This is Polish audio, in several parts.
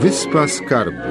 Wyspa Skarbów.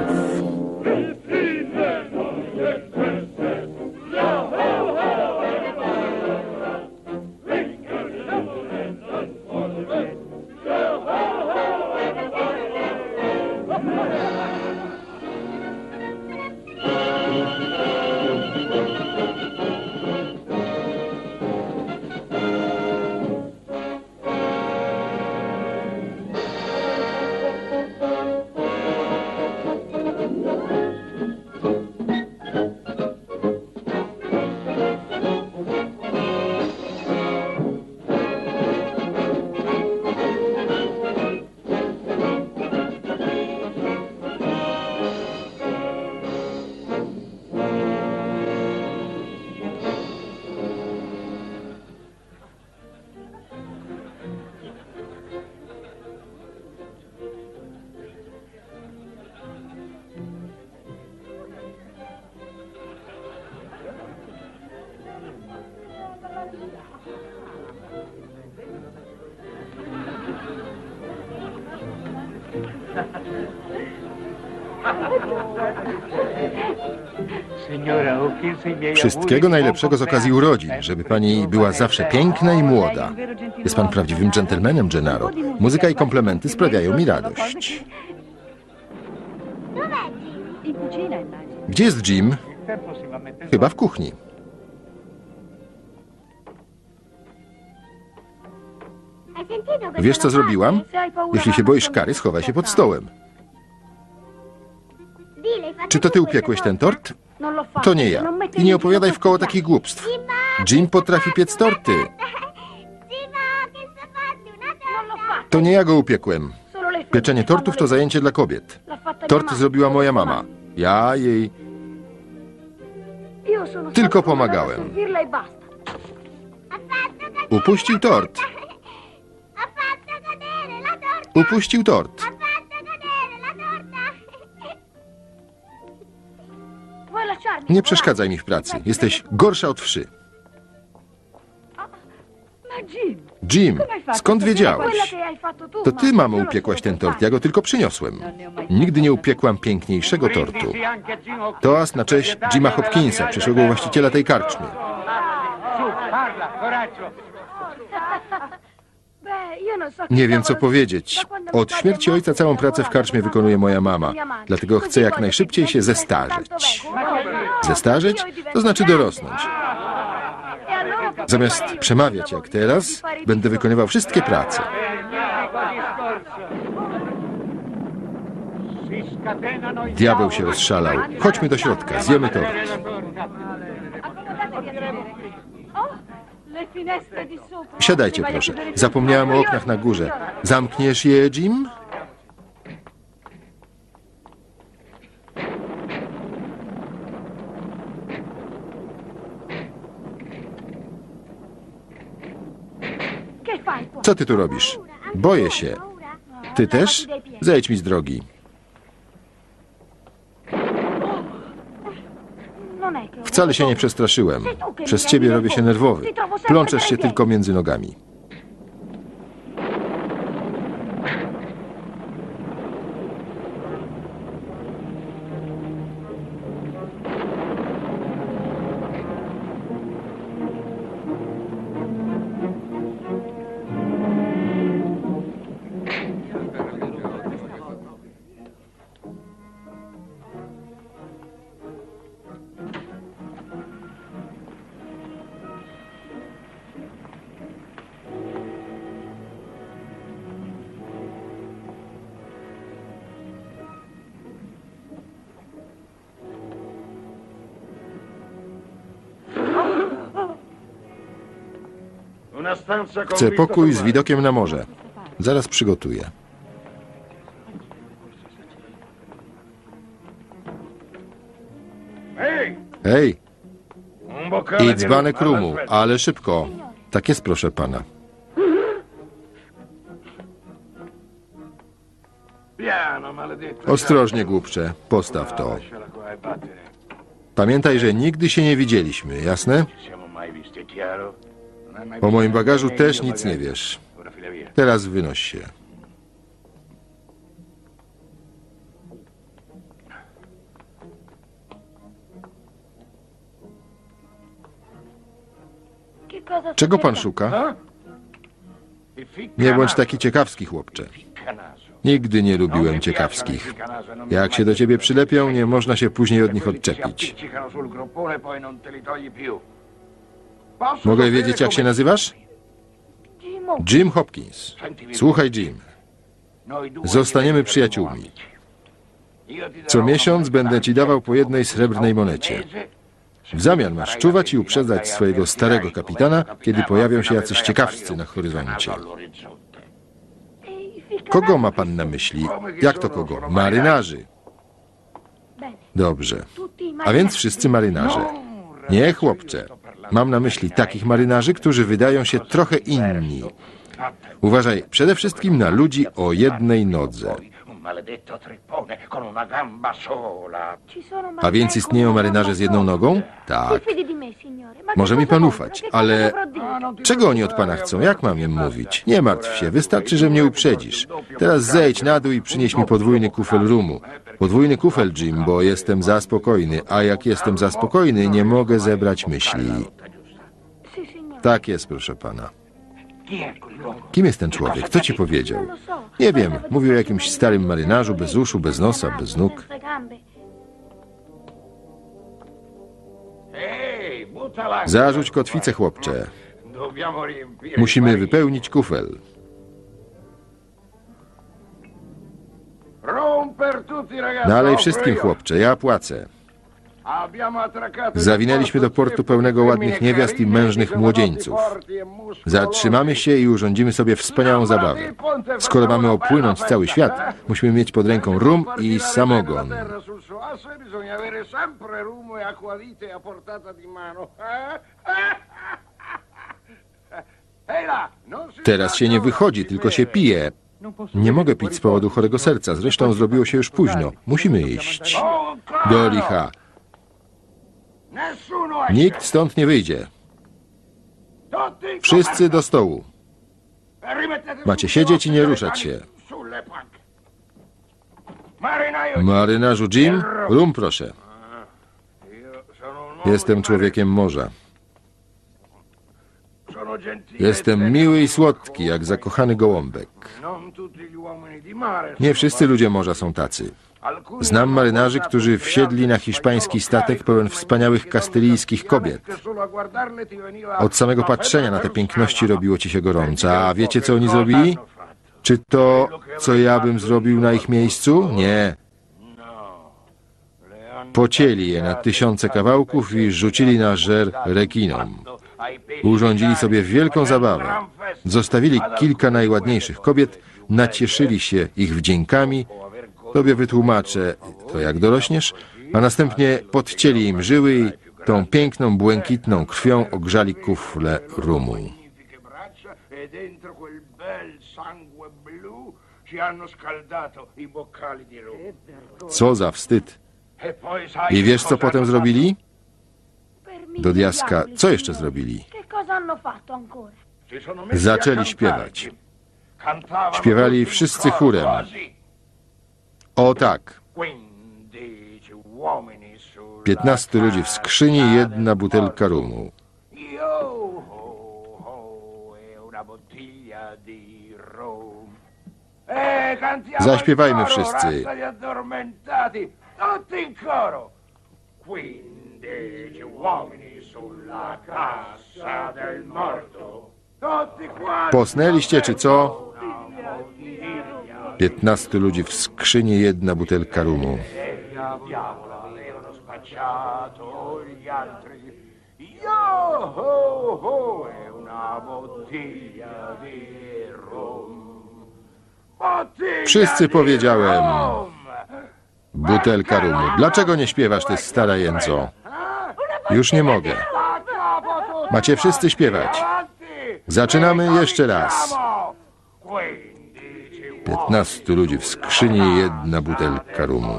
Wszystkiego najlepszego z okazji urodzin, żeby pani była zawsze piękna i młoda. Jest pan prawdziwym dżentelmenem, Gennaro. Muzyka i komplementy sprawiają mi radość. Gdzie jest Jim? Chyba w kuchni. Wiesz, co zrobiłam? Jeśli się boisz kary, schowaj się pod stołem. Czy to ty upiekłeś ten tort? To nie ja. I nie opowiadaj wkoło takich głupstw. Jim potrafi piec torty. To nie ja go upiekłem. Pieczenie tortów to zajęcie dla kobiet. Tort zrobiła moja mama. Ja jej tylko pomagałem. Upuścił tort. Upuścił tort. Nie przeszkadzaj mi w pracy. Jesteś gorsza od wszy. Jim, skąd wiedziałeś? To ty, mamo, upiekłaś ten tort. Ja go tylko przyniosłem. Nigdy nie upiekłam piękniejszego tortu. Toast na cześć Jima Hopkinsa, przyszłego właściciela tej karczmy. Nie wiem, co powiedzieć. Od śmierci ojca całą pracę w karczmie wykonuje moja mama. Dlatego chcę jak najszybciej się zestarzeć. Zestarzeć? To znaczy dorosnąć. Zamiast przemawiać jak teraz, będę wykonywał wszystkie prace. Diabeł się rozszalał. Chodźmy do środka, zjemy tort. Siadajcie, proszę. Zapomniałem o oknach na górze. Zamkniesz je, Jim? Co ty tu robisz? Boję się. Ty też? Zejdź mi z drogi. Wcale się nie przestraszyłem. Przez ciebie robię się nerwowy. Plączesz się tylko między nogami. Chcę pokój z widokiem na morze. Zaraz przygotuję. Hej! I dzbanek rumu, ale szybko. Tak jest, proszę pana. Ostrożnie, głupcze. Postaw to. Pamiętaj, że nigdy się nie widzieliśmy, jasne? O moim bagażu też nic nie wiesz. Teraz wynoś się. Czego pan szuka? Nie bądź taki ciekawski, chłopcze. Nigdy nie lubiłem ciekawskich. Jak się do ciebie przylepią, nie można się później od nich odczepić. Mogę wiedzieć, jak się nazywasz? Jim Hopkins. Słuchaj, Jim. Zostaniemy przyjaciółmi. Co miesiąc będę ci dawał po jednej srebrnej monecie. W zamian masz czuwać i uprzedzać swojego starego kapitana, kiedy pojawią się jacyś ciekawscy na horyzoncie. Kogo ma pan na myśli? Jak to kogo? Marynarzy. Dobrze. A więc wszyscy marynarze. Nie, chłopcze. Mam na myśli takich marynarzy, którzy wydają się trochę inni. Uważaj przede wszystkim na ludzi o jednej nodze. A więc istnieją marynarze z jedną nogą? Tak. Może mi pan ufać, ale czego oni od pana chcą? Jak mam im mówić? Nie martw się, wystarczy, że mnie uprzedzisz. Teraz zejdź na dół i przynieś mi podwójny kufel rumu. Podwójny kufel, Jim, bo jestem za spokojny, a jak jestem za spokojny, nie mogę zebrać myśli. Tak jest, proszę pana. Kim jest ten człowiek? Kto ci powiedział? Nie wiem. Mówił o jakimś starym marynarzu, bez uszu, bez nosa, bez nóg. Zarzuć kotwicę, chłopcze. Musimy wypełnić kufel. Nalej wszystkim, chłopcze, ja płacę. Zawinęliśmy do portu pełnego ładnych niewiast i mężnych młodzieńców. Zatrzymamy się i urządzimy sobie wspaniałą zabawę. Skoro mamy opłynąć cały świat, musimy mieć pod ręką rum i samogon. Teraz się nie wychodzi, tylko się pije. Nie mogę pić z powodu chorego serca, zresztą zrobiło się już późno. Musimy iść. Do licha. Nikt stąd nie wyjdzie. Wszyscy do stołu. Macie siedzieć i nie ruszać się. Marynarzu Jim, rum proszę. Jestem człowiekiem morza. Jestem miły i słodki, jak zakochany gołąbek. Nie wszyscy ludzie morza są tacy. Znam marynarzy, którzy wsiedli na hiszpański statek pełen wspaniałych kastylijskich kobiet. Od samego patrzenia na te piękności robiło ci się gorąco. A wiecie, co oni zrobili? Czy to, co ja bym zrobił na ich miejscu? Nie. Pocięli je na tysiące kawałków i rzucili na żer rekinom. Urządzili sobie wielką zabawę. Zostawili kilka najładniejszych kobiet, nacieszyli się ich wdziękami. Tobie wytłumaczę to, jak dorośniesz, a następnie podcięli im żyły i tą piękną, błękitną krwią ogrzali kufle rumu. Co za wstyd. I wiesz, co potem zrobili? Do diaska, co jeszcze zrobili? Zaczęli śpiewać. Śpiewali wszyscy chórem. O tak. 15 ludzi w skrzyni i jedna butelka rumu. Zaśpiewajmy wszyscy. Posnęliście, czy co? 15 ludzi w skrzyni, jedna butelka rumu. Wszyscy powiedziałem. Butelka rumu. Dlaczego nie śpiewasz, ty stara jędzo? Już nie mogę. Macie wszyscy śpiewać. Zaczynamy jeszcze raz. 15 ludzi w skrzyni i jedna butelka rumu.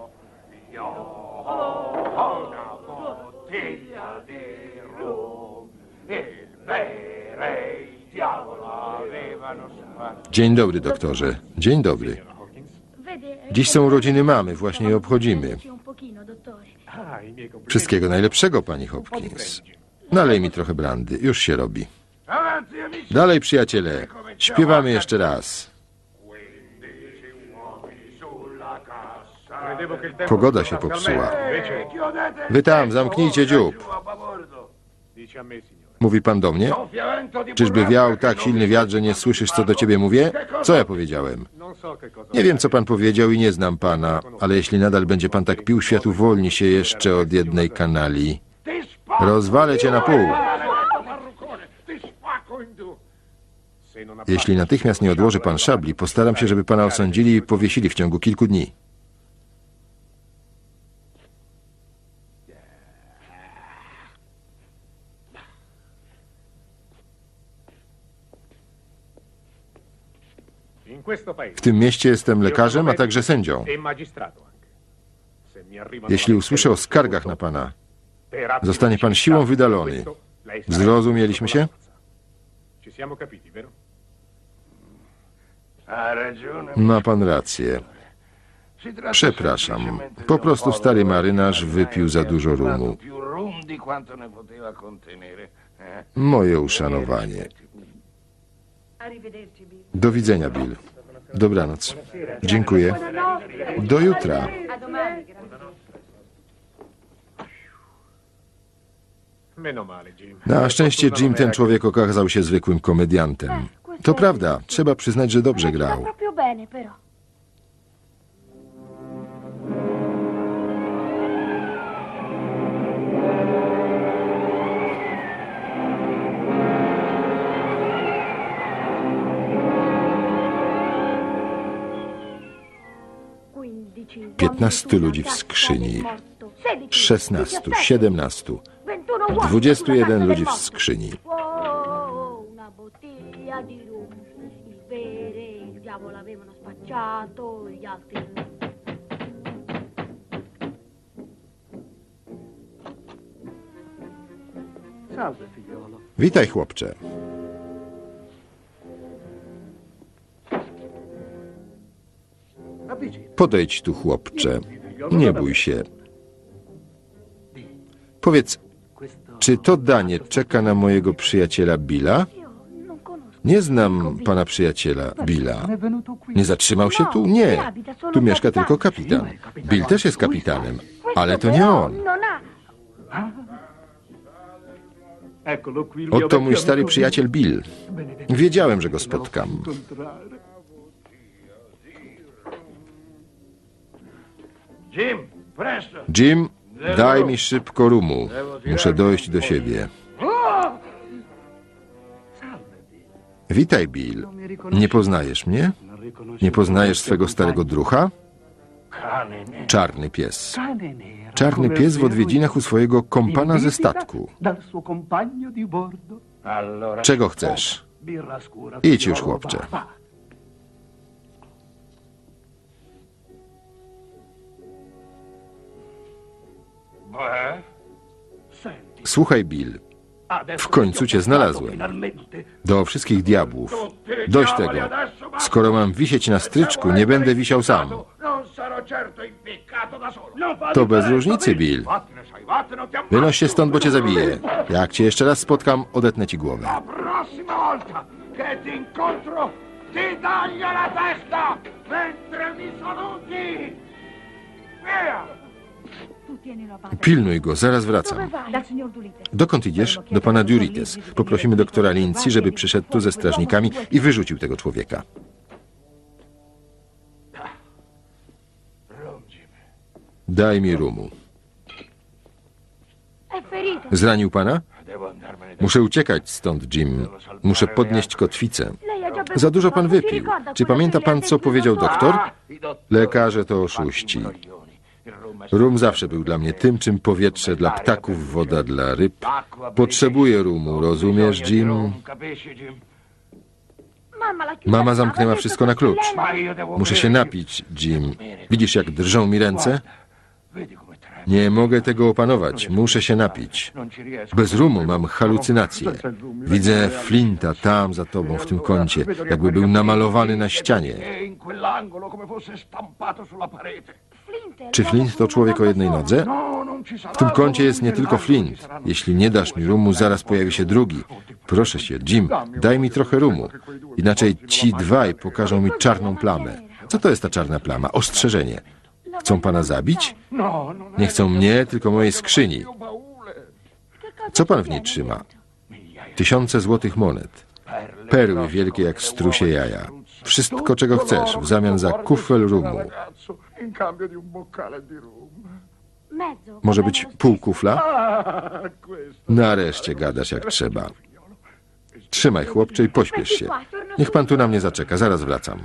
Dzień dobry, doktorze. Dzień dobry. Dziś są urodziny mamy, właśnie je obchodzimy. Wszystkiego najlepszego, pani Hopkins. Nalej mi trochę brandy, już się robi. Dalej, przyjaciele, śpiewamy jeszcze raz. Pogoda się popsuła. Wy tam, zamknijcie dziób. Mówi pan do mnie? Czyżby wiał tak silny wiatr, że nie słyszysz, co do ciebie mówię? Co ja powiedziałem? Nie wiem, co pan powiedział i nie znam pana, ale jeśli nadal będzie pan tak pił, świat uwolni się jeszcze od jednej kanali. Rozwalę cię na pół. Jeśli natychmiast nie odłoży pan szabli, postaram się, żeby pana osądzili i powiesili w ciągu kilku dni. W tym mieście jestem lekarzem, a także sędzią. Jeśli usłyszę o skargach na pana, zostanie pan siłą wydalony. Zrozumieliśmy się? Ma pan rację. Przepraszam. Po prostu stary marynarz wypił za dużo rumu. Moje uszanowanie. Do widzenia, Bill. Dobranoc. Dziękuję. Do jutra. Na szczęście Jim, ten człowiek, okazał się zwykłym komediantem. To prawda, trzeba przyznać, że dobrze grał. Piętnastu ludzi w skrzyni. 16, 17, 21 ludzi w skrzyni. Witaj, chłopcze. Podejdź tu, chłopcze. Nie bój się. Powiedz, czy to danie czeka na mojego przyjaciela Billa? Nie znam pana przyjaciela Billa. Nie zatrzymał się tu? Nie. Tu mieszka tylko kapitan. Bill też jest kapitanem, ale to nie on. Oto mój stary przyjaciel Bill. Wiedziałem, że go spotkam. Jim, daj mi szybko rumu. Muszę dojść do siebie. Witaj, Bill. Nie poznajesz mnie? Nie poznajesz swego starego drucha? Czarny pies. Czarny pies w odwiedzinach u swojego kompana ze statku. Czego chcesz? Idź już, chłopcze. Słuchaj, Bill. W końcu cię znalazłem. Do wszystkich diabłów. Dość tego. Skoro mam wisieć na stryczku, nie będę wisiał sam. To bez różnicy, Bill. Wynoś się stąd, bo cię zabiję. Jak cię jeszcze raz spotkam, odetnę ci głowę. Pilnuj go, zaraz wracam. Dokąd idziesz? Do pana Durites. Poprosimy doktora Lindsay, żeby przyszedł tu ze strażnikami i wyrzucił tego człowieka. Daj mi rumu. Zranił pana? Muszę uciekać stąd, Jim. Muszę podnieść kotwicę. Za dużo pan wypił. Czy pamięta pan, co powiedział doktor? Lekarze to oszuści. Rum zawsze był dla mnie tym, czym powietrze dla ptaków, woda dla ryb. Potrzebuję rumu, rozumiesz, Jim? Mama zamknęła wszystko na klucz. Muszę się napić, Jim. Widzisz, jak drżą mi ręce? Nie mogę tego opanować. Muszę się napić. Bez rumu mam halucynacje. Widzę Flinta tam za tobą, w tym kącie, jakby był namalowany na ścianie. Czy Flint to człowiek o jednej nodze? W tym kącie jest nie tylko Flint. Jeśli nie dasz mi rumu, zaraz pojawi się drugi. Proszę cię, Jim, daj mi trochę rumu. Inaczej ci dwaj pokażą mi czarną plamę. Co to jest ta czarna plama? Ostrzeżenie. Chcą pana zabić? Nie chcą mnie, tylko mojej skrzyni. Co pan w niej trzyma? Tysiące złotych monet. Perły wielkie jak strusie jaja. Wszystko, czego chcesz, w zamian za kufel rumu. Może być pół kufla? Nareszcie gadasz jak trzeba. Trzymaj, chłopcze, i pośpiesz się. Niech pan tu na mnie zaczeka, zaraz wracam.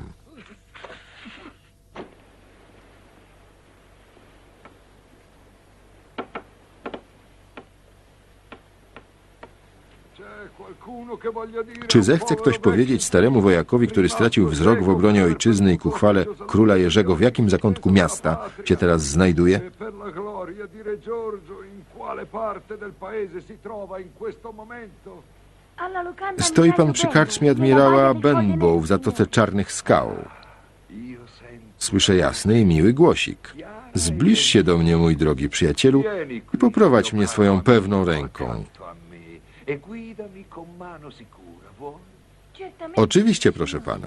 Czy zechce ktoś powiedzieć staremu wojakowi, który stracił wzrok w obronie ojczyzny i ku chwale króla Jerzego, w jakim zakątku miasta się teraz znajduje? Stoi pan przy karczmie admirała Benbow w Zatoce Czarnych Skał. Słyszę jasny i miły głosik. Zbliż się do mnie, mój drogi przyjacielu, i poprowadź mnie swoją pewną ręką. Oczywiście, proszę pana.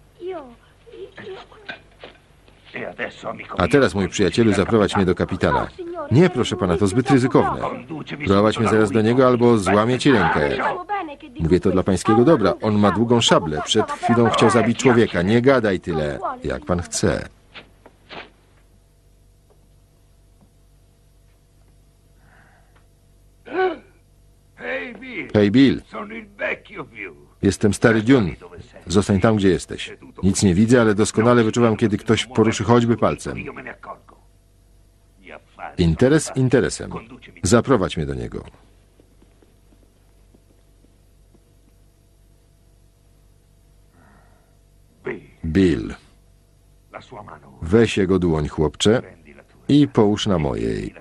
A teraz, mój przyjacielu, zaprowadź mnie do kapitana. Nie, proszę pana, to zbyt ryzykowne. Prowadź mnie zaraz do niego, albo złamię ci rękę. Mówię to dla pańskiego dobra. On ma długą szablę. Przed chwilą chciał zabić człowieka. Nie gadaj tyle, jak pan chce. Hej, Bill. Jestem stary Dune. Zostań tam, gdzie jesteś. Nic nie widzę, ale doskonale wyczuwam, kiedy ktoś poruszy choćby palcem. Interes interesem. Zaprowadź mnie do niego. Bill. Weź jego dłoń, chłopcze, i połóż na mojej.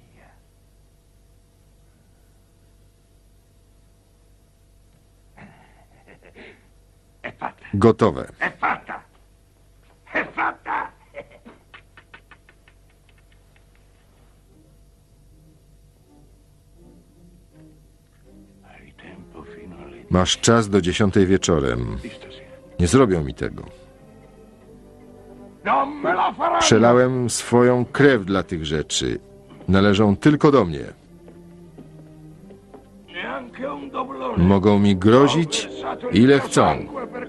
Gotowe. Masz czas do 10 wieczorem. Nie zrobią mi tego. Przelałem swoją krew dla tych rzeczy. Należą tylko do mnie. Mogą mi grozić, ile chcą.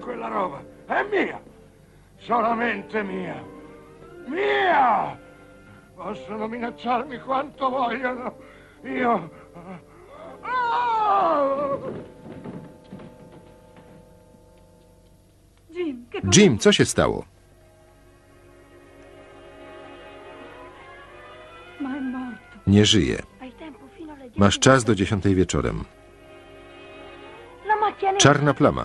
Possono minacciarmi quanto vogliono. Jim, co się stało? Nie żyje. Masz czas do 10 wieczorem. Czarna plama.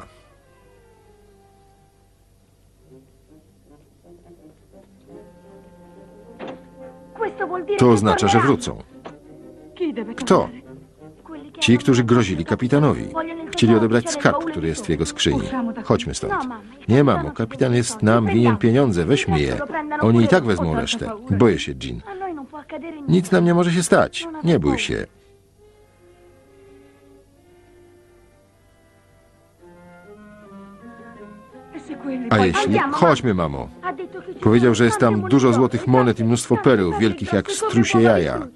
To oznacza, że wrócą. Kto? Ci, którzy grozili kapitanowi. Chcieli odebrać skarb, który jest w jego skrzyni. Chodźmy stąd. Nie, mamo, kapitan jest nam winien pieniądze, weźmy je. Oni i tak wezmą resztę. Boję się, Jean. Nic nam nie może się stać. Nie bój się. A jeśli... Chodźmy, mamo. Powiedział, że jest tam dużo złotych monet i mnóstwo pereł, wielkich jak strusie jaja.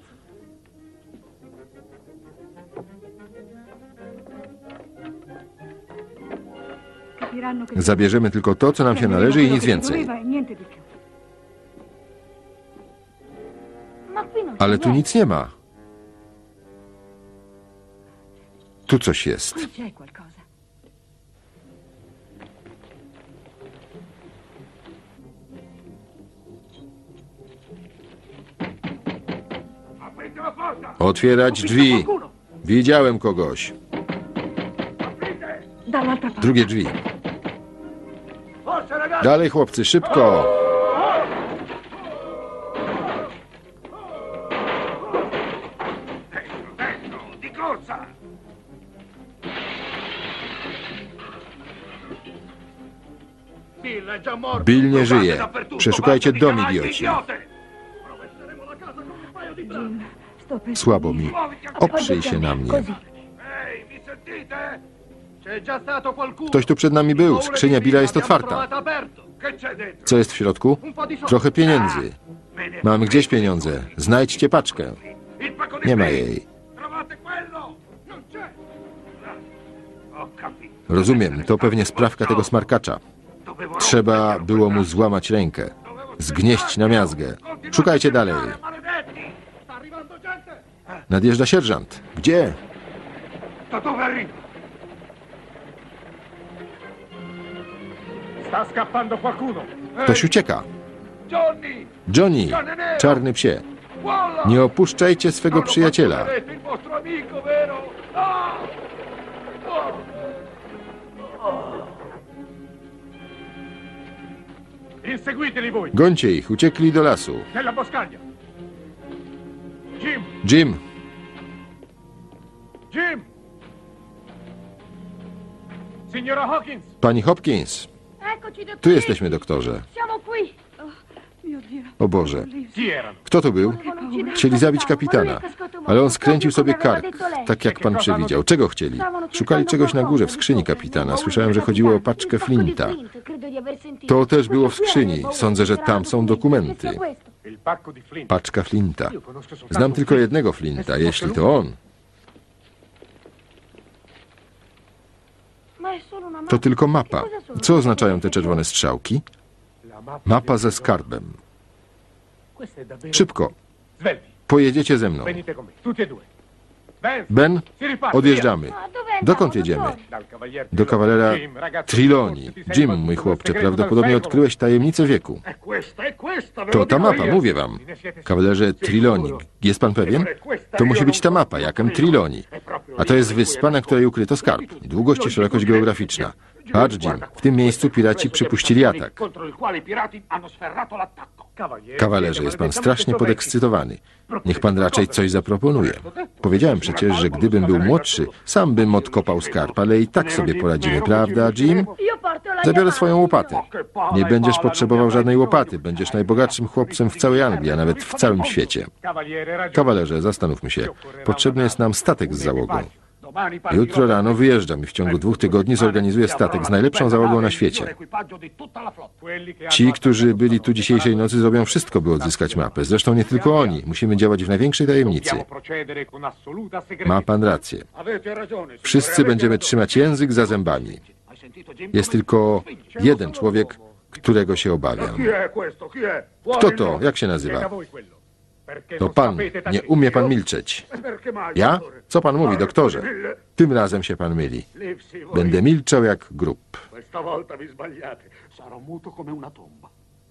Zabierzemy tylko to, co nam się należy i nic więcej. Ale tu nic nie ma. Tu coś jest. Otwierać drzwi. Widziałem kogoś. Drugie drzwi. Dalej, chłopcy, szybko. corsa! Bill è già morto. Bill nie Trovate żyje. dappertutto, Przeszukajcie banda di dom, canagli idioci. idiote! Rovesteremo la casa con un paio di braccia. Słabo mi. Oprzyj się na mnie. Ehi, mi sentite? C'è già stato qualcuno? Ktoś tu przed nami był. Skrzynia Billa jest Abbiamo otwarta. trovato aperto. Che c'è dentro? Co jest w środku? Trochę pieniędzy. Mam gdzieś pieniądze. Znajdźcie paczkę. Il pacco di Nie ma spray. jej. Trovate quello? Non c'è. Ho capito. Rozumiem, to pewnie sprawka tego smarkacza. Dovevo Trzeba było mu złamać rękę. Zgnieść na miazgę. Szukajcie dalej. Maledetti! Sta arrivando gente! Nadjeżdża sierżant. Gdzie? Da dove arriva? Sta scappando qualcuno! Ktoś ucieka. Johnny! Johnny, czarny psie. Walla! Nie opuszczajcie swego przyjaciela. Il vostro amico, vero? Ah! Oh! Inseguiteli voi! Gońcie ich, uciekli do lasu. Nella boscaglia! Jim! Jim, Jim! Signora Hawkins! pani Hopkins. Tu jesteśmy, doktorze. O Boże, Chi erano? kto to był? Chcieli zabić kapitana, ale on skręcił sobie kark, tak jak pan przewidział. Czego chcieli? Szukali czegoś na górze w skrzyni kapitana. Słyszałem, że chodziło o paczkę Flinta. To też było w skrzyni. Sądzę, że tam są dokumenty. Il pacco di Flint. Paczka Flinta. Znam tylko jednego Flinta, jeśli to on. To tylko mapa. Co oznaczają te czerwone strzałki? Mapa ze skarbem. Questo è davvero... Szybko, Svelti, pojedziecie ze mną. venite con me, tutti e due. Ben, Ben, si riparte, odjeżdżamy. Dokąd jedziemy? via. Dal cavalier Do kawalera Jim, ragazzo, Triloni. forse ti sei Jim, battuto mój nel chłopcze, segreto prawdopodobnie del secolo. odkryłeś tajemnicę wieku. È questa, ve To lo ta dico mapa, io. mówię wam. Ne siete Kawalerze sicuri? Triloni. Jest pan pewien? To musi być ta mapa, jak M. Triloni. A to jest wyspa, na której ukryto skarb. Długość i szerokość geograficzna. Patrz, Jim, w tym miejscu piraci przypuścili atak. Contro il quale i pirati hanno sferrato l'attacco. Kawalerze, jest pan strasznie podekscytowany. Niech pan raczej coś zaproponuje. Powiedziałem przecież, że gdybym był młodszy, sam bym odkopał skarb, ale i tak sobie poradzimy, prawda, Jim? Zabiorę swoją łopatę. Nie będziesz potrzebował żadnej łopaty. Będziesz najbogatszym chłopcem w całej Anglii, a nawet w całym świecie. Kawalerze, zastanówmy się. Potrzebny jest nam statek z załogą. Jutro rano wyjeżdżam i w ciągu 2 tygodni zorganizuję statek z najlepszą załogą na świecie. Ci, którzy byli tu dzisiejszej nocy, zrobią wszystko, by odzyskać mapę. Zresztą nie tylko oni. Musimy działać w największej tajemnicy. Ma pan rację. Wszyscy będziemy trzymać język za zębami. Jest tylko jeden człowiek, którego się obawiam. Kto to? Jak się nazywa? To pan. Nie umie pan milczeć. Ja? Co pan mówi, doktorze? Tym razem się pan myli. Będę milczał jak grób. Questa volta vi sbagliate. Sarò muto come una tomba.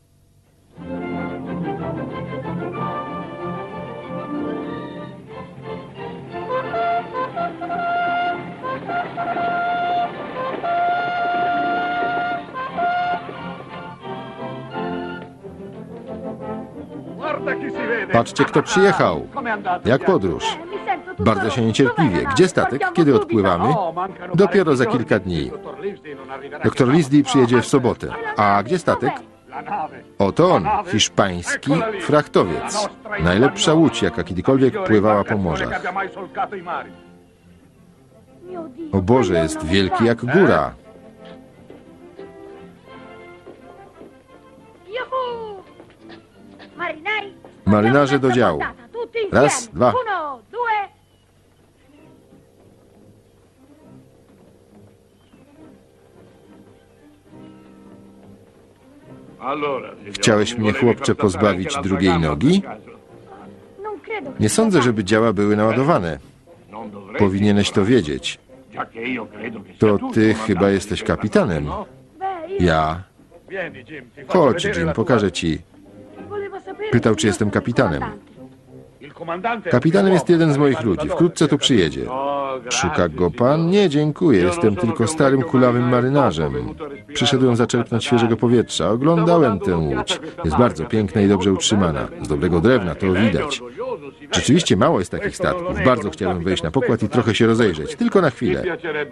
Guarda chi si vede. Patrzcie, kto przyjechał. Come è andato? Jak podróż. Bardzo się niecierpliwie. Gdzie statek? Kiedy odpływamy? Dopiero za kilka dni. Doktor Lisdy przyjedzie w sobotę. A gdzie statek? Oto on, hiszpański frachtowiec. Najlepsza łódź, jaka kiedykolwiek pływała po morzach. O Boże, jest wielki jak góra. Marynarze do działu. Raz, dwa. Chciałeś mnie, chłopcze, pozbawić drugiej nogi? Nie sądzę, żeby działa były naładowane. Powinieneś to wiedzieć. To ty chyba jesteś kapitanem. Ja? Chodź, Jim, pokażę ci. Pytał, czy jestem kapitanem. Kapitanem jest jeden z moich ludzi. Wkrótce tu przyjedzie. Szuka go pan? Nie, dziękuję. Jestem tylko starym, kulawym marynarzem. Przyszedłem zaczerpnąć świeżego powietrza. Oglądałem tę łódź. Jest bardzo piękna i dobrze utrzymana. Z dobrego drewna, to widać. Rzeczywiście mało jest takich statków. Bardzo chciałem wejść na pokład i trochę się rozejrzeć. Tylko na chwilę.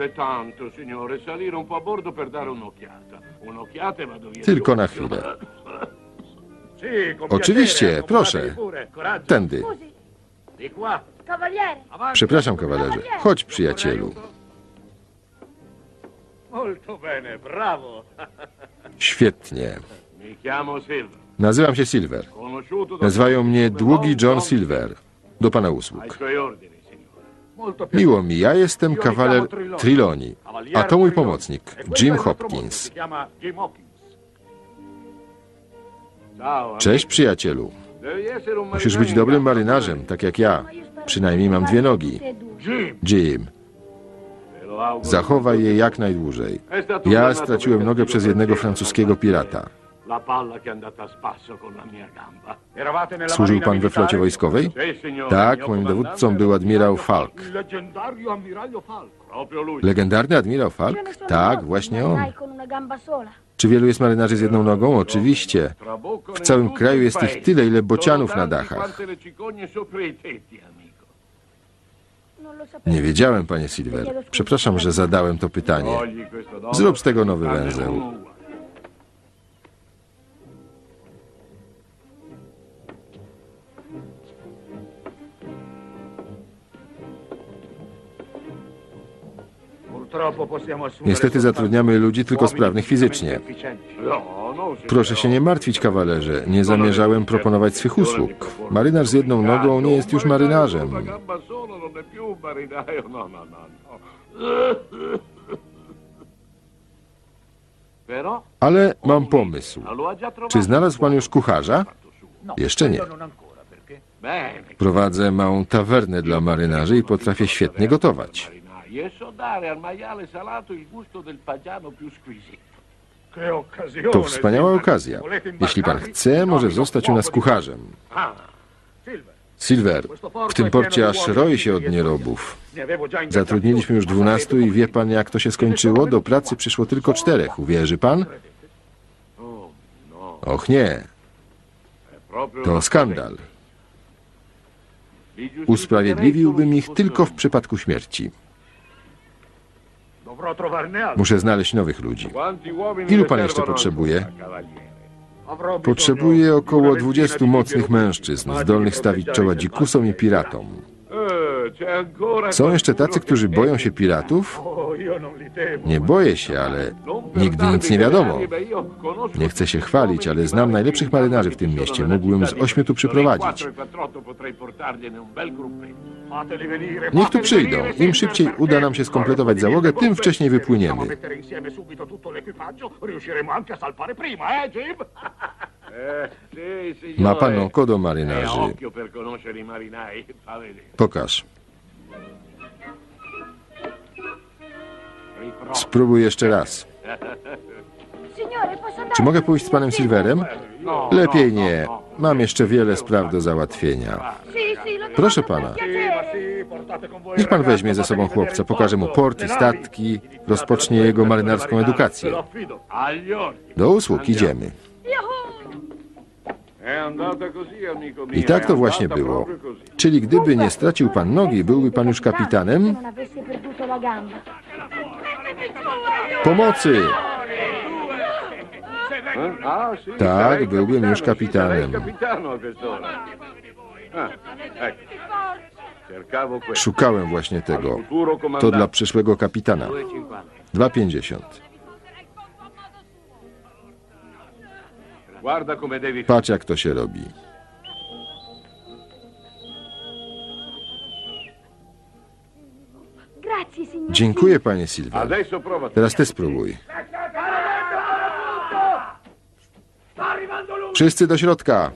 Tylko na chwilę. Oczywiście, proszę. Tędy. Przepraszam, kawalerze. Chodź, przyjacielu. Świetnie. Nazywam się Silver. Nazywają mnie Długi John Silver. Do pana usług. Miło mi, ja jestem kawaler Trelawney, a to mój pomocnik, Jim Hopkins. Cześć, przyjacielu. Musisz być dobrym marynarzem, tak jak ja. Przynajmniej mam 2 nogi. Jim, zachowaj je jak najdłużej. Ja straciłem nogę przez jednego francuskiego pirata. Służył pan we flocie wojskowej? Tak, moim dowódcą był admirał Falk. Legendarny admirał Falk? Tak, właśnie on. Czy wielu jest marynarzy z jedną nogą? Oczywiście. W całym kraju jest ich tyle, ile bocianów na dachach. Nie wiedziałem, panie Silver. Przepraszam, że zadałem to pytanie. Zrób z tego nowy węzeł. Niestety zatrudniamy ludzi tylko sprawnych fizycznie. Proszę się nie martwić, kawalerze. Nie zamierzałem proponować swych usług. Marynarz z jedną nogą nie jest już marynarzem. Ale mam pomysł. Czy znalazł pan już kucharza? Jeszcze nie. Prowadzę małą tawernę dla marynarzy i potrafię świetnie gotować. To wspaniała okazja. Jeśli pan chce, może zostać u nas kucharzem. Silver, w tym porcie aż roi się od nierobów. Zatrudniliśmy już 12 i wie pan, jak to się skończyło? Do pracy przyszło tylko 4. Uwierzy pan? Och nie. To skandal. Usprawiedliwiłbym ich tylko w przypadku śmierci. Muszę znaleźć nowych ludzi. Ilu pan jeszcze potrzebuje? Potrzebuję około 20 mocnych mężczyzn, zdolnych stawić czoła dzikusom i piratom. Są jeszcze tacy, którzy boją się piratów? Nie boję się, ale nigdy nic nie wiadomo. Nie chcę się chwalić, ale znam najlepszych marynarzy w tym mieście. Mógłbym z 8 tu przyprowadzić. Niech tu przyjdą. Im szybciej uda nam się skompletować załogę, tym wcześniej wypłyniemy. Ma pan oko do marynarzy. Pokaż. Spróbuj jeszcze raz. Czy mogę pójść z panem Silverem? Lepiej nie. Mam jeszcze wiele spraw do załatwienia. Proszę pana. Niech pan weźmie ze sobą chłopca, pokaże mu port i statki, rozpocznie jego marynarską edukację. Do usług, idziemy. I tak to właśnie było. Czyli gdyby nie stracił pan nogi, byłby pan już kapitanem? Pomocy! Tak, byłbym już kapitanem. Szukałem właśnie tego. To dla przyszłego kapitana. 2,50. Patrz, jak to się robi. Dziękuję, panie Silver. Teraz ty spróbuj. Wszyscy do środka.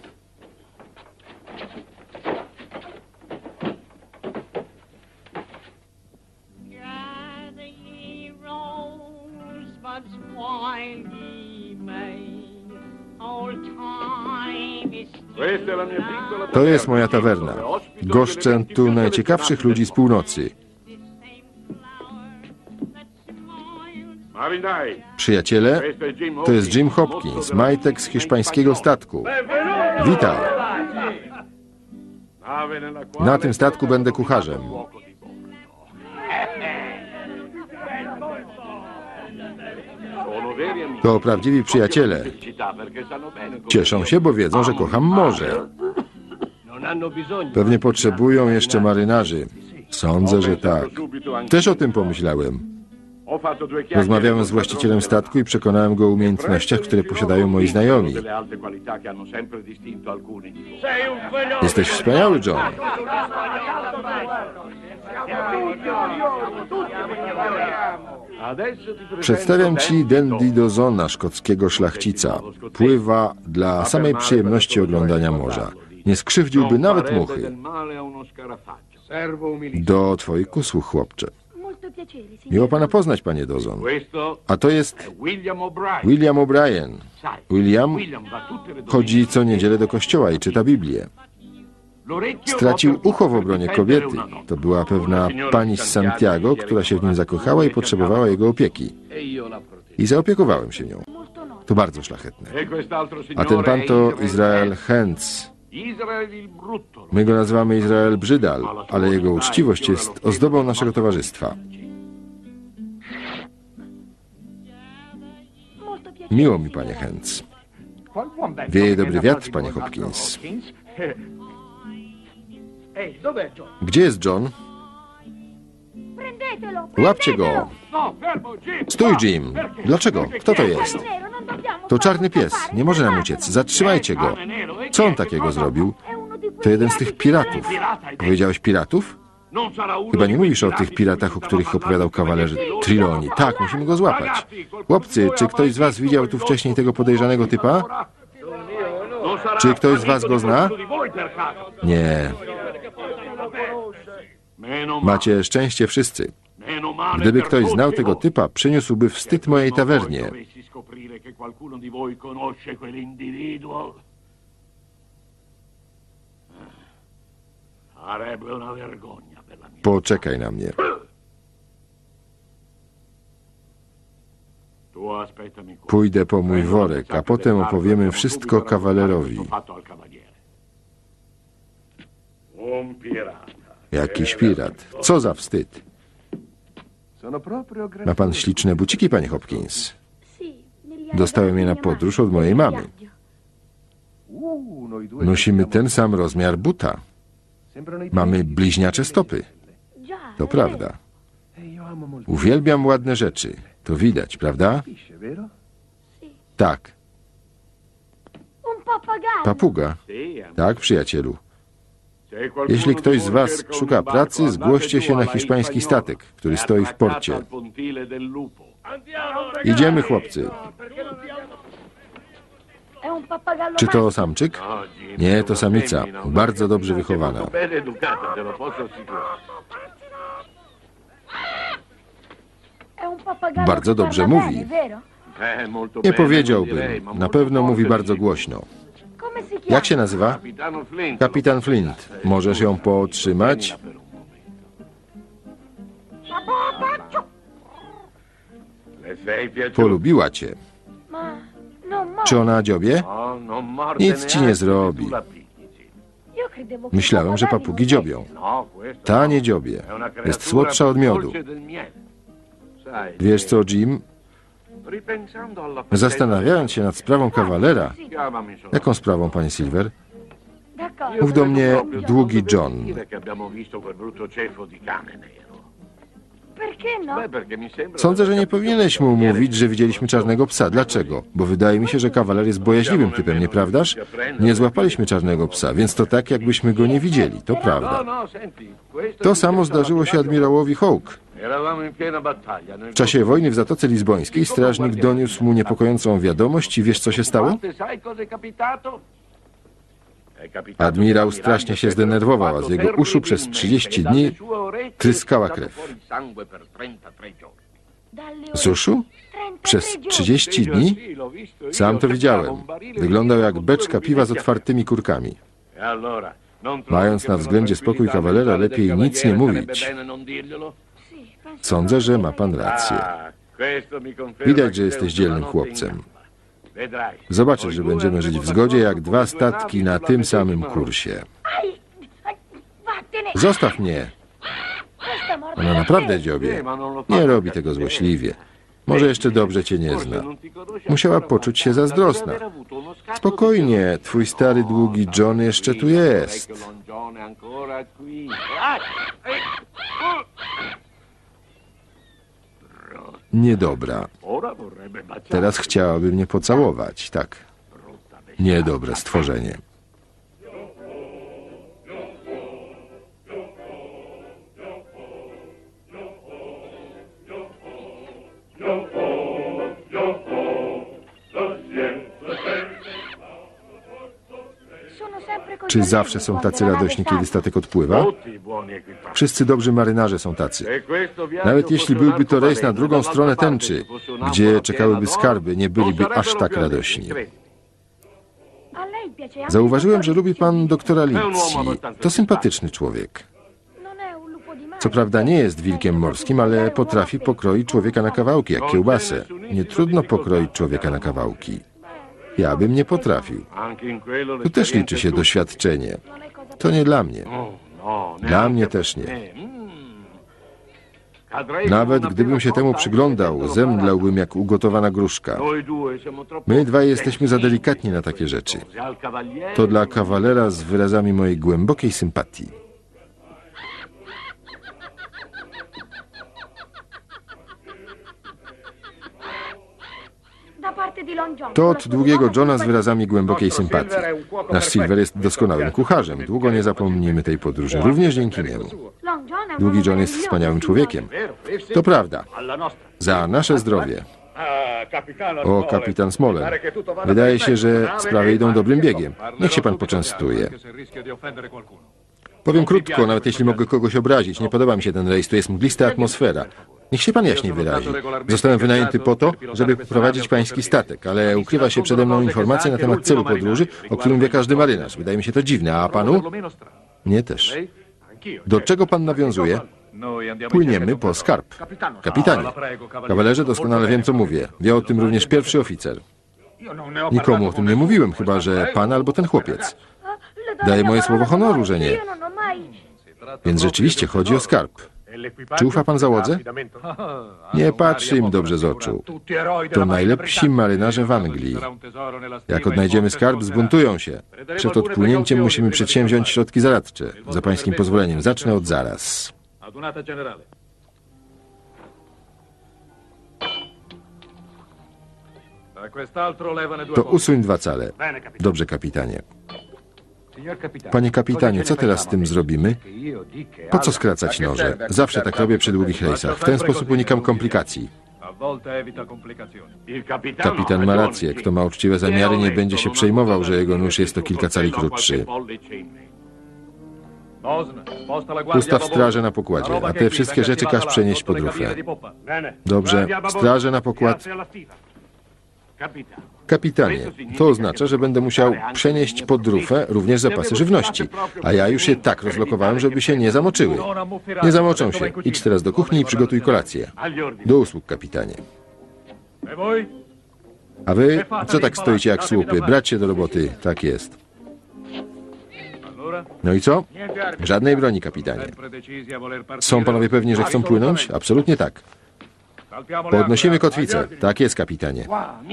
Old time is To jest moja tawerna. Goszczę tu najciekawszych ludzi z północy. Przyjaciele, to jest Jim Hopkins, majtek z hiszpańskiego statku. Witaj. Na tym statku będę kucharzem. To prawdziwi przyjaciele. Cieszą się, bo wiedzą, że kocham morze. Pewnie potrzebują jeszcze marynarzy. Sądzę, że tak. Też o tym pomyślałem. Rozmawiałem z właścicielem statku i przekonałem go o umiejętnościach, które posiadają moi znajomi. Jesteś wspaniały, John. Przedstawiam ci Dandy Dozona, szkockiego szlachcica. Pływa dla samej przyjemności oglądania morza. Nie skrzywdziłby nawet muchy. Do twoich usług, chłopcze. Miło pana poznać, panie Dozon. A to jest William O'Brien. William chodzi co niedzielę do kościoła i czyta Biblię. Stracił ucho w obronie kobiety. To była pewna pani z Santiago, która się w nim zakochała i potrzebowała jego opieki. I zaopiekowałem się nią. To bardzo szlachetne. A ten pan to Izrael Hentz. My go nazywamy Izrael Brzydal, ale jego uczciwość jest ozdobą naszego towarzystwa. Miło mi, panie Hentz. Wieje dobry wiatr, panie Hopkins. Gdzie jest John? Łapcie go! Stój, Jim! Dlaczego? Kto to jest? To czarny pies. Nie może nam uciec. Zatrzymajcie go. Co on takiego zrobił? To jeden z tych piratów. Powiedziałeś piratów? Chyba nie mówisz o tych piratach, o których opowiadał kawaler Trelawney. Tak, musimy go złapać. Chłopcy, czy ktoś z was widział tu wcześniej tego podejrzanego typa? Czy ktoś z was go zna? Nie. Macie szczęście wszyscy. Gdyby ktoś znał tego typa, przyniósłby wstyd mojej tawernie. Poczekaj na mnie. Pójdę po mój worek, a potem opowiemy wszystko kawalerowi. Jakiś pirat. Co za wstyd. Ma pan śliczne buciki, panie Hopkins? Dostałem je na podróż od mojej mamy. Nosimy ten sam rozmiar buta. Mamy bliźniacze stopy. To prawda. Uwielbiam ładne rzeczy. To widać, prawda? Tak. Papuga? Tak, przyjacielu. Jeśli ktoś z was szuka pracy, zgłoście się na hiszpański statek, który stoi w porcie. Idziemy, chłopcy. Czy to samczyk? Nie, to samica. Bardzo dobrze wychowana. Bardzo dobrze mówi. Nie powiedziałbym. Na pewno mówi bardzo głośno. Jak się nazywa? Kapitan Flint. Możesz ją potrzymać? Polubiła cię. Czy ona dziobie? Nic ci nie zrobi. Myślałem, że papugi dziobią. Ta nie dziobie. Jest słodsza od miodu. Wiesz co, Jim? Zastanawiając się nad sprawą kawalera... Jaką sprawą, panie Silver? Mów do mnie Długi John. Sądzę, że nie powinieneś mu mówić, że widzieliśmy czarnego psa. Dlaczego? Bo wydaje mi się, że kawaler jest bojaźliwym typem, nieprawdaż? Nie złapaliśmy czarnego psa, więc to tak, jakbyśmy go nie widzieli. To prawda. To samo zdarzyło się admirałowi Hawke. W czasie wojny w Zatoce Lizbońskiej strażnik doniósł mu niepokojącą wiadomość i wiesz, co się stało? Admirał strasznie się zdenerwował, a z jego uszu przez 30 dni tryskała krew. Suszu? Przez 30 dni? Sam to widziałem. Wyglądał jak beczka piwa z otwartymi kurkami. Mając na względzie spokój kawalera, lepiej nic nie mówić. Sądzę, że ma pan rację. Widać, że jesteś dzielnym chłopcem. Zobaczysz, że będziemy żyć w zgodzie jak dwa statki na tym samym kursie. Zostaw mnie! Ona naprawdę dziobie. Nie robi tego złośliwie. Może jeszcze dobrze cię nie zna. Musiała poczuć się zazdrosna. Spokojnie, twój stary długi John jeszcze tu jest. Niedobra. Teraz chciałaby mnie pocałować, tak. Niedobre stworzenie. Czy zawsze są tacy radośni, kiedy statek odpływa? Wszyscy dobrzy marynarze są tacy. Nawet jeśli byłby to rejs na drugą stronę tęczy, gdzie czekałyby skarby, nie byliby aż tak radośni. Zauważyłem, że lubi pan doktora Lizzi. To sympatyczny człowiek. Co prawda nie jest wilkiem morskim, ale potrafi pokroić człowieka na kawałki, jak kiełbasę. Nie trudno pokroić człowieka na kawałki. Ja bym nie potrafił. Tu też liczy się doświadczenie. To nie dla mnie. Dla mnie też nie. Nawet gdybym się temu przyglądał, zemdlałbym jak ugotowana gruszka. My dwaj jesteśmy za delikatni na takie rzeczy. To dla kawalera z wyrazami mojej głębokiej sympatii. To od długiego Johna z wyrazami głębokiej sympatii. Nasz Silver jest doskonałym kucharzem. Długo nie zapomnimy tej podróży, również dzięki niemu. Długi John jest wspaniałym człowiekiem. To prawda. Za nasze zdrowie. O, kapitan Smolen. Wydaje się, że sprawy idą dobrym biegiem. Niech się pan poczęstuje. Powiem krótko, nawet jeśli mogę kogoś obrazić. Nie podoba mi się ten rejs, tu jest mglista atmosfera. Niech się pan jaśniej wyrazi. Zostałem wynajęty po to, żeby poprowadzić pański statek, ale ukrywa się przede mną informacja na temat celu podróży, o którym wie każdy marynarz. Wydaje mi się to dziwne, a panu? Mnie też. Do czego pan nawiązuje? Płyniemy po skarb. Kapitanie, kawalerze, doskonale wiem, co mówię. Wie o tym również pierwszy oficer. Nikomu o tym nie mówiłem, chyba że pan albo ten chłopiec. Daję moje słowo honoru, że nie. Więc rzeczywiście chodzi o skarb. Czy ufa pan załodze? Nie patrzy im dobrze z oczu. To najlepsi marynarze w Anglii. Jak odnajdziemy skarb, zbuntują się. Przed odpłynięciem musimy przedsięwziąć środki zaradcze. Za pańskim pozwoleniem zacznę od zaraz. To usuń 2 cale. Dobrze, kapitanie. Panie kapitanie, co teraz z tym zrobimy? Po co skracać noże? Zawsze tak robię przy długich rejsach. W ten sposób unikam komplikacji. Kapitan ma rację. Kto ma uczciwe zamiary, nie będzie się przejmował, że jego nóż jest o kilka cali krótszy. Ustaw straże na pokładzie, a te wszystkie rzeczy każ przenieść pod rufę. Dobrze, straże na pokład. Kapitanie, to oznacza, że będę musiał przenieść pod rufę również zapasy żywności, a ja już je tak rozlokowałem, żeby się nie zamoczyły. Nie zamoczą się. Idź teraz do kuchni i przygotuj kolację. Do usług, kapitanie. A wy, co tak stoicie jak słupy? Brać się do roboty. Tak jest. No i co? Żadnej broni, kapitanie. Są panowie pewni, że chcą płynąć? Absolutnie tak. Podnosimy kotwicę. Tak jest, kapitanie.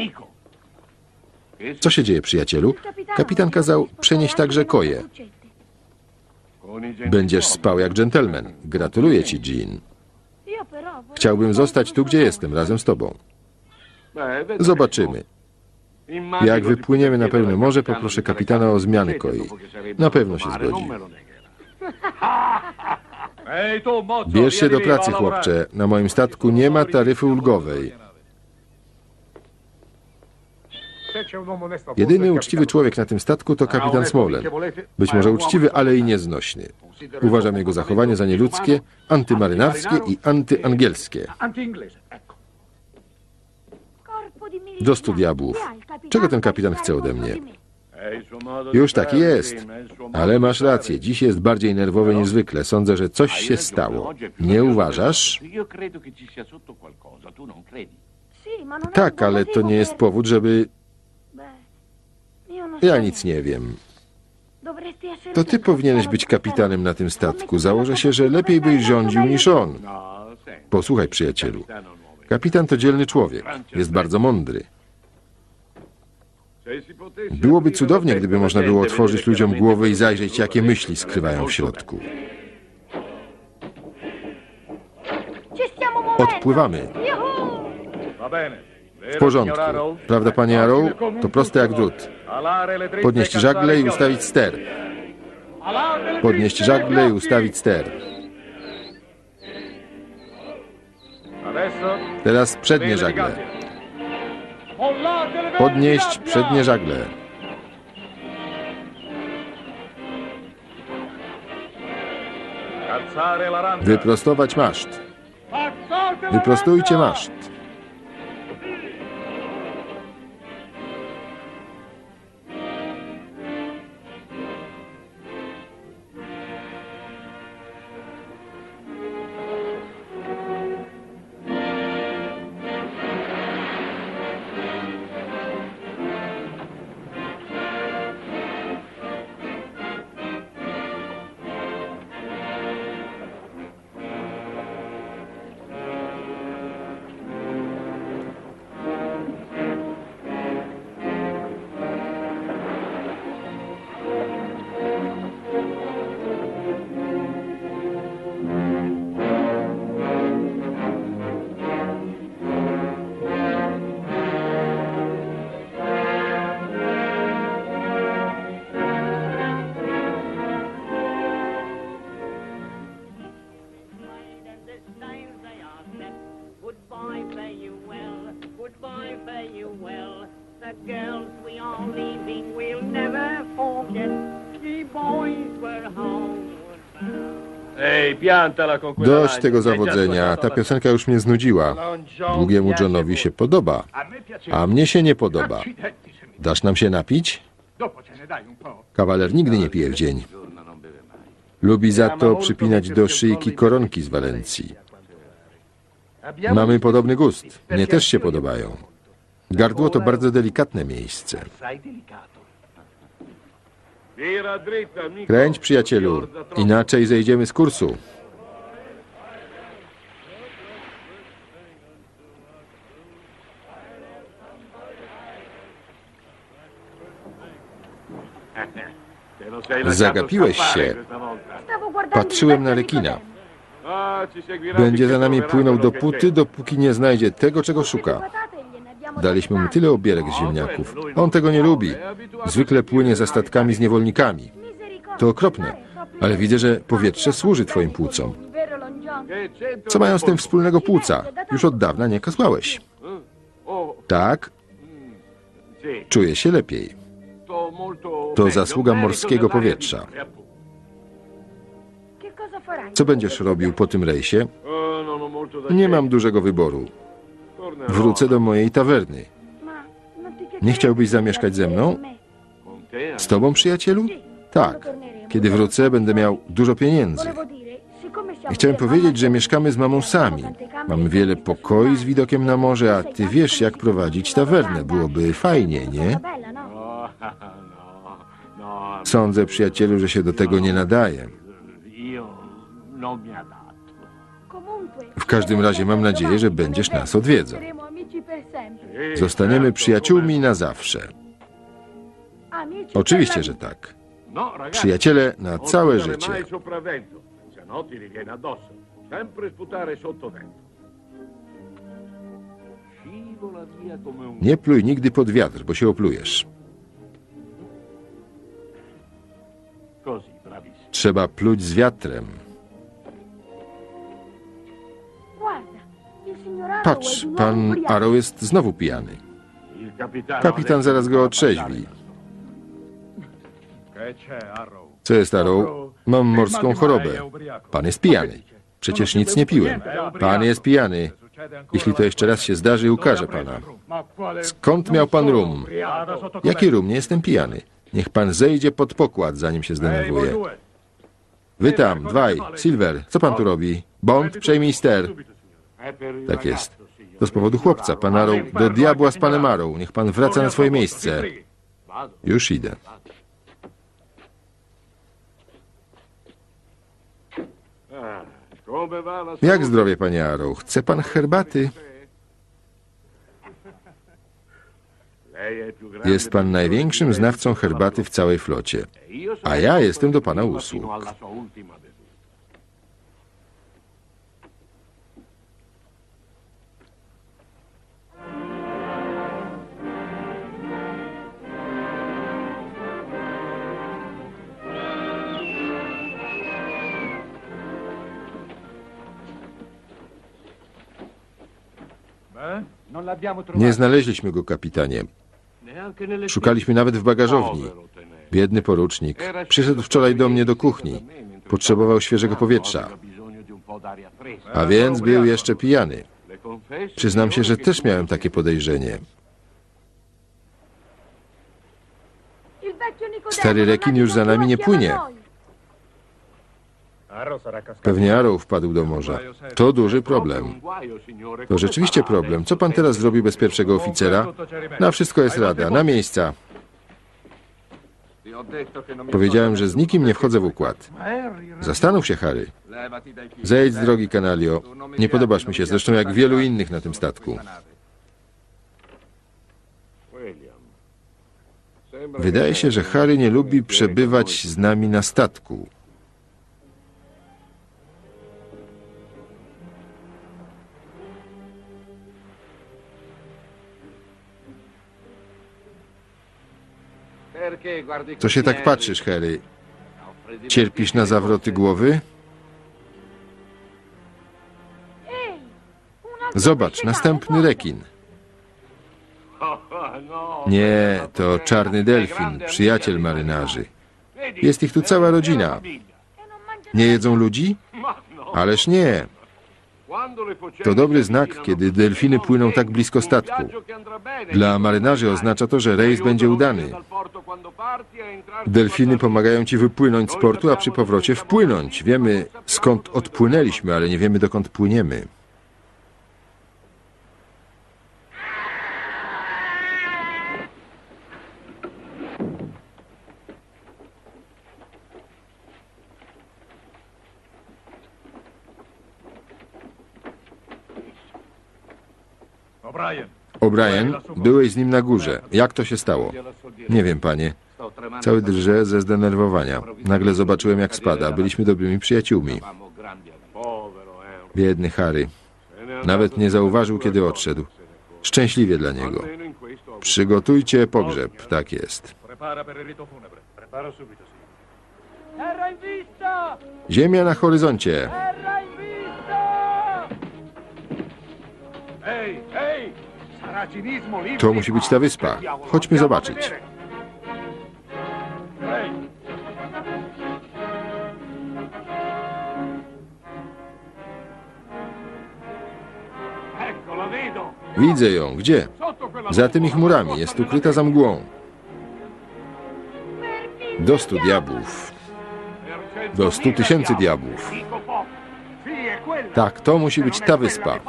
Co się dzieje, przyjacielu? Kapitan kazał przenieść także koje. Będziesz spał jak dżentelmen. Gratuluję ci, Jean. Chciałbym zostać tu, gdzie jestem, razem z tobą. Zobaczymy. Jak wypłyniemy na pełne morze, poproszę kapitana o zmianę koi. Na pewno się zgodzi. Bierz się do pracy, chłopcze. Na moim statku nie ma taryfy ulgowej. Jedyny uczciwy człowiek na tym statku to kapitan Smolen. Być może uczciwy, ale i nieznośny. Uważam jego zachowanie za nieludzkie, antymarynarskie i antyangielskie. Do 100 diabłów. Czego ten kapitan chce ode mnie? Już tak jest. Ale masz rację, dziś jest bardziej nerwowy niż zwykle. Sądzę, że coś się stało. Nie uważasz? Tak, ale to nie jest powód, żeby... Ja nic nie wiem. To ty powinieneś być kapitanem na tym statku. Założę się, że lepiej byś rządził niż on. Posłuchaj, przyjacielu. Kapitan to dzielny człowiek. Jest bardzo mądry. Byłoby cudownie, gdyby można było otworzyć ludziom głowy i zajrzeć, jakie myśli skrywają w środku. Odpływamy. W porządku. Prawda, panie Arrow? To proste jak drut. Podnieść żagle i ustawić ster. Podnieść żagle i ustawić ster. Teraz przednie żagle. Podnieść przednie żagle. Wyprostować maszt. Wyprostujcie maszt. Dość tego zawodzenia. Ta piosenka już mnie znudziła. Długiemu Johnowi się podoba, a mnie się nie podoba. Dasz nam się napić? Kawaler nigdy nie pije w dzień. Lubi za to przypinać do szyjki koronki z Walencji. Mamy podobny gust. Mnie też się podobają. Gardło to bardzo delikatne miejsce. Kręć, przyjacielu, inaczej zejdziemy z kursu. Zagapiłeś się. Patrzyłem na rekina. Będzie za nami płynął dopóki nie znajdzie tego, czego szuka. Daliśmy mu tyle obierek z ziemniaków. On tego nie lubi. Zwykle płynie za statkami z niewolnikami. To okropne, ale widzę, że powietrze służy twoim płucom. Co mają z tym wspólnego płuca? Już od dawna nie kasłałeś. Tak? Czuję się lepiej. To zasługa morskiego powietrza. Co będziesz robił po tym rejsie? Nie mam dużego wyboru. Wrócę do mojej tawerny. Nie chciałbyś zamieszkać ze mną? Z tobą, przyjacielu? Tak. Kiedy wrócę, będę miał dużo pieniędzy. Chciałem powiedzieć, że mieszkamy z mamą sami. Mamy wiele pokoi z widokiem na morze, a ty wiesz, jak prowadzić tawernę. Byłoby fajnie, nie? Sądzę, przyjacielu, że się do tego nie nadaje. W każdym razie mam nadzieję, że będziesz nas odwiedzał. Zostaniemy przyjaciółmi na zawsze. Oczywiście, że tak. Przyjaciele na całe życie. Nie pluj nigdy pod wiatr, bo się oplujesz. Trzeba pluć z wiatrem. Patrz, pan Arrow jest znowu pijany. Kapitan zaraz go otrzeźwi. Co jest, Arrow? Mam morską chorobę. Pan jest pijany. Przecież nic nie piłem. Pan jest pijany. Jeśli to jeszcze raz się zdarzy, ukażę pana. Skąd miał pan rum? Jaki rum? Nie jestem pijany. Niech pan zejdzie pod pokład, zanim się zdenerwuje. Wy tam, dwaj. Silver, co pan tu robi? Bond, przejmij ster. Tak jest. To z powodu chłopca, pan Arrow. Do diabła z panem Arrow. Niech pan wraca na swoje miejsce. Już idę. Jak zdrowie, panie Arrow? Chce pan herbaty? Jest pan największym znawcą herbaty w całej flocie. A ja jestem do pana usług. Nie znaleźliśmy go, kapitanie. Szukaliśmy nawet w bagażowni. Biedny porucznik. Przyszedł wczoraj do mnie do kuchni. Potrzebował świeżego powietrza. A więc był jeszcze pijany. Przyznam się, że też miałem takie podejrzenie. Stary rekin już za nami nie płynie. Pewnie Arrow wpadł do morza. To duży problem. To rzeczywiście problem. Co pan teraz zrobił bez pierwszego oficera? Na wszystko jest rada. Na miejsca. Powiedziałem, że z nikim nie wchodzę w układ. Zastanów się, Harry. Zejdź z drogi, kanalio. Nie podobasz mi się, zresztą jak wielu innych na tym statku. Wydaje się, że Harry nie lubi przebywać z nami na statku. Co się tak patrzysz, Harry? Cierpisz na zawroty głowy? Zobacz, następny rekin. Nie, to czarny delfin, przyjaciel marynarzy. Jest ich tu cała rodzina. Nie jedzą ludzi? Ależ nie. To dobry znak, kiedy delfiny płyną tak blisko statku. Dla marynarzy oznacza to, że rejs będzie udany. Delfiny pomagają ci wypłynąć z portu, a przy powrocie wpłynąć. Wiemy, skąd odpłynęliśmy, ale nie wiemy, dokąd płyniemy. O'Brien, byłeś z nim na górze. Jak to się stało? Nie wiem, panie. Cały drże ze zdenerwowania. Nagle zobaczyłem, jak spada. Byliśmy dobrymi przyjaciółmi. Biedny Harry. Nawet nie zauważył, kiedy odszedł. Szczęśliwie dla niego. Przygotujcie pogrzeb. Tak jest. Ziemia na horyzoncie. To musi być ta wyspa. Chodźmy zobaczyć. Widzę ją. Gdzie? Za tymi chmurami. Jest ukryta za mgłą. Do 100 diabłów. Do 100 000 diabłów. Tak, to musi być ta wyspa.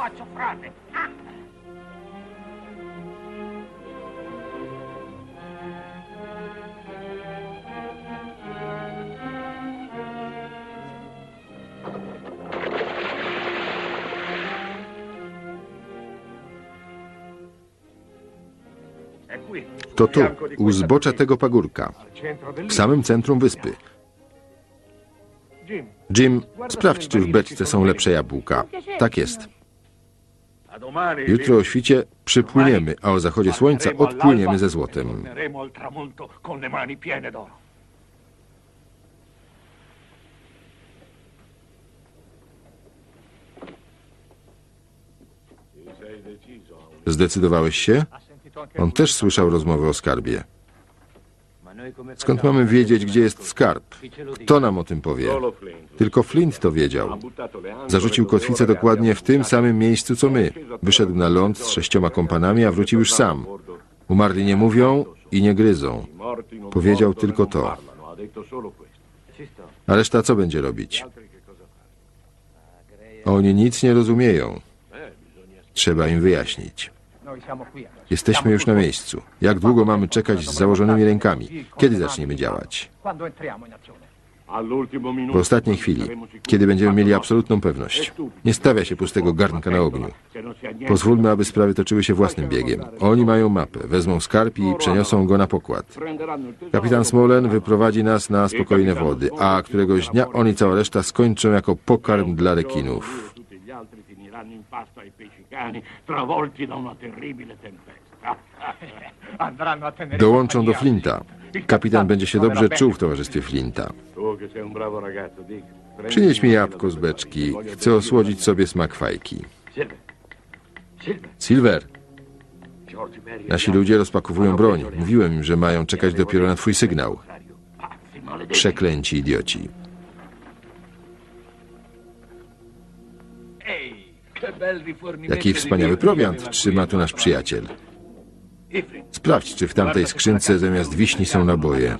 To tu, u zbocza tego pagórka, w samym centrum wyspy. Jim, sprawdź, czy w beczce są lepsze jabłka. Tak jest. Jutro o świcie przypłyniemy, a o zachodzie słońca odpłyniemy ze złotem. Zdecydowałeś się? On też słyszał rozmowę o skarbie. Skąd mamy wiedzieć, gdzie jest skarb? Kto nam o tym powie? Tylko Flint to wiedział. Zarzucił kotwicę dokładnie w tym samym miejscu, co my. Wyszedł na ląd z 6 kompanami, a wrócił już sam. Umarli nie mówią i nie gryzą. Powiedział tylko to. A reszta co będzie robić? Oni nic nie rozumieją. Trzeba im wyjaśnić. Jesteśmy już na miejscu. Jak długo mamy czekać z założonymi rękami? Kiedy zaczniemy działać? W ostatniej chwili, kiedy będziemy mieli absolutną pewność. Nie stawia się pustego garnka na ogniu. Pozwólmy, aby sprawy toczyły się własnym biegiem. Oni mają mapę, wezmą skarb i przeniosą go na pokład. Kapitan Smolen wyprowadzi nas na spokojne wody, a któregoś dnia on i cała reszta skończą jako pokarm dla rekinów. Dołączą do Flinta. Kapitan będzie się dobrze czuł w towarzystwie Flinta. Przynieś mi jabłko z beczki. Chcę osłodzić sobie smak fajki. Silver. Nasi ludzie rozpakowują broń. Mówiłem im, że mają czekać dopiero na twój sygnał. Przeklęci idioci. Jaki wspaniały prowiant trzyma tu nasz przyjaciel. Sprawdź, czy w tamtej skrzynce zamiast wiśni są naboje.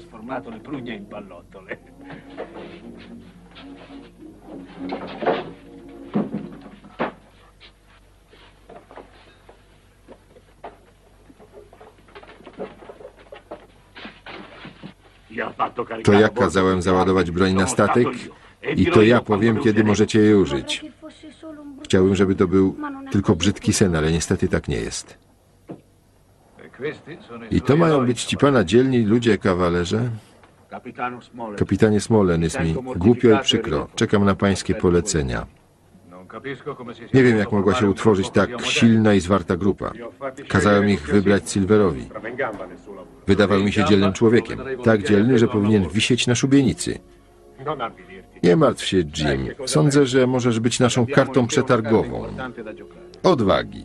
To ja kazałem załadować broń na statek i to ja powiem, kiedy możecie jej użyć. Chciałbym, żeby to był tylko brzydki sen, ale niestety tak nie jest. I to mają być ci pana dzielni ludzie, kawalerze? Kapitanie Smolen, jest mi głupio i przykro. Czekam na pańskie polecenia. Nie wiem, jak mogła się utworzyć tak silna i zwarta grupa. Kazałem ich wybrać Silverowi. Wydawał mi się dzielnym człowiekiem. Tak dzielny, że powinien wisieć na szubienicy. Nie martw się, Jim. Sądzę, że możesz być naszą kartą przetargową. Odwagi.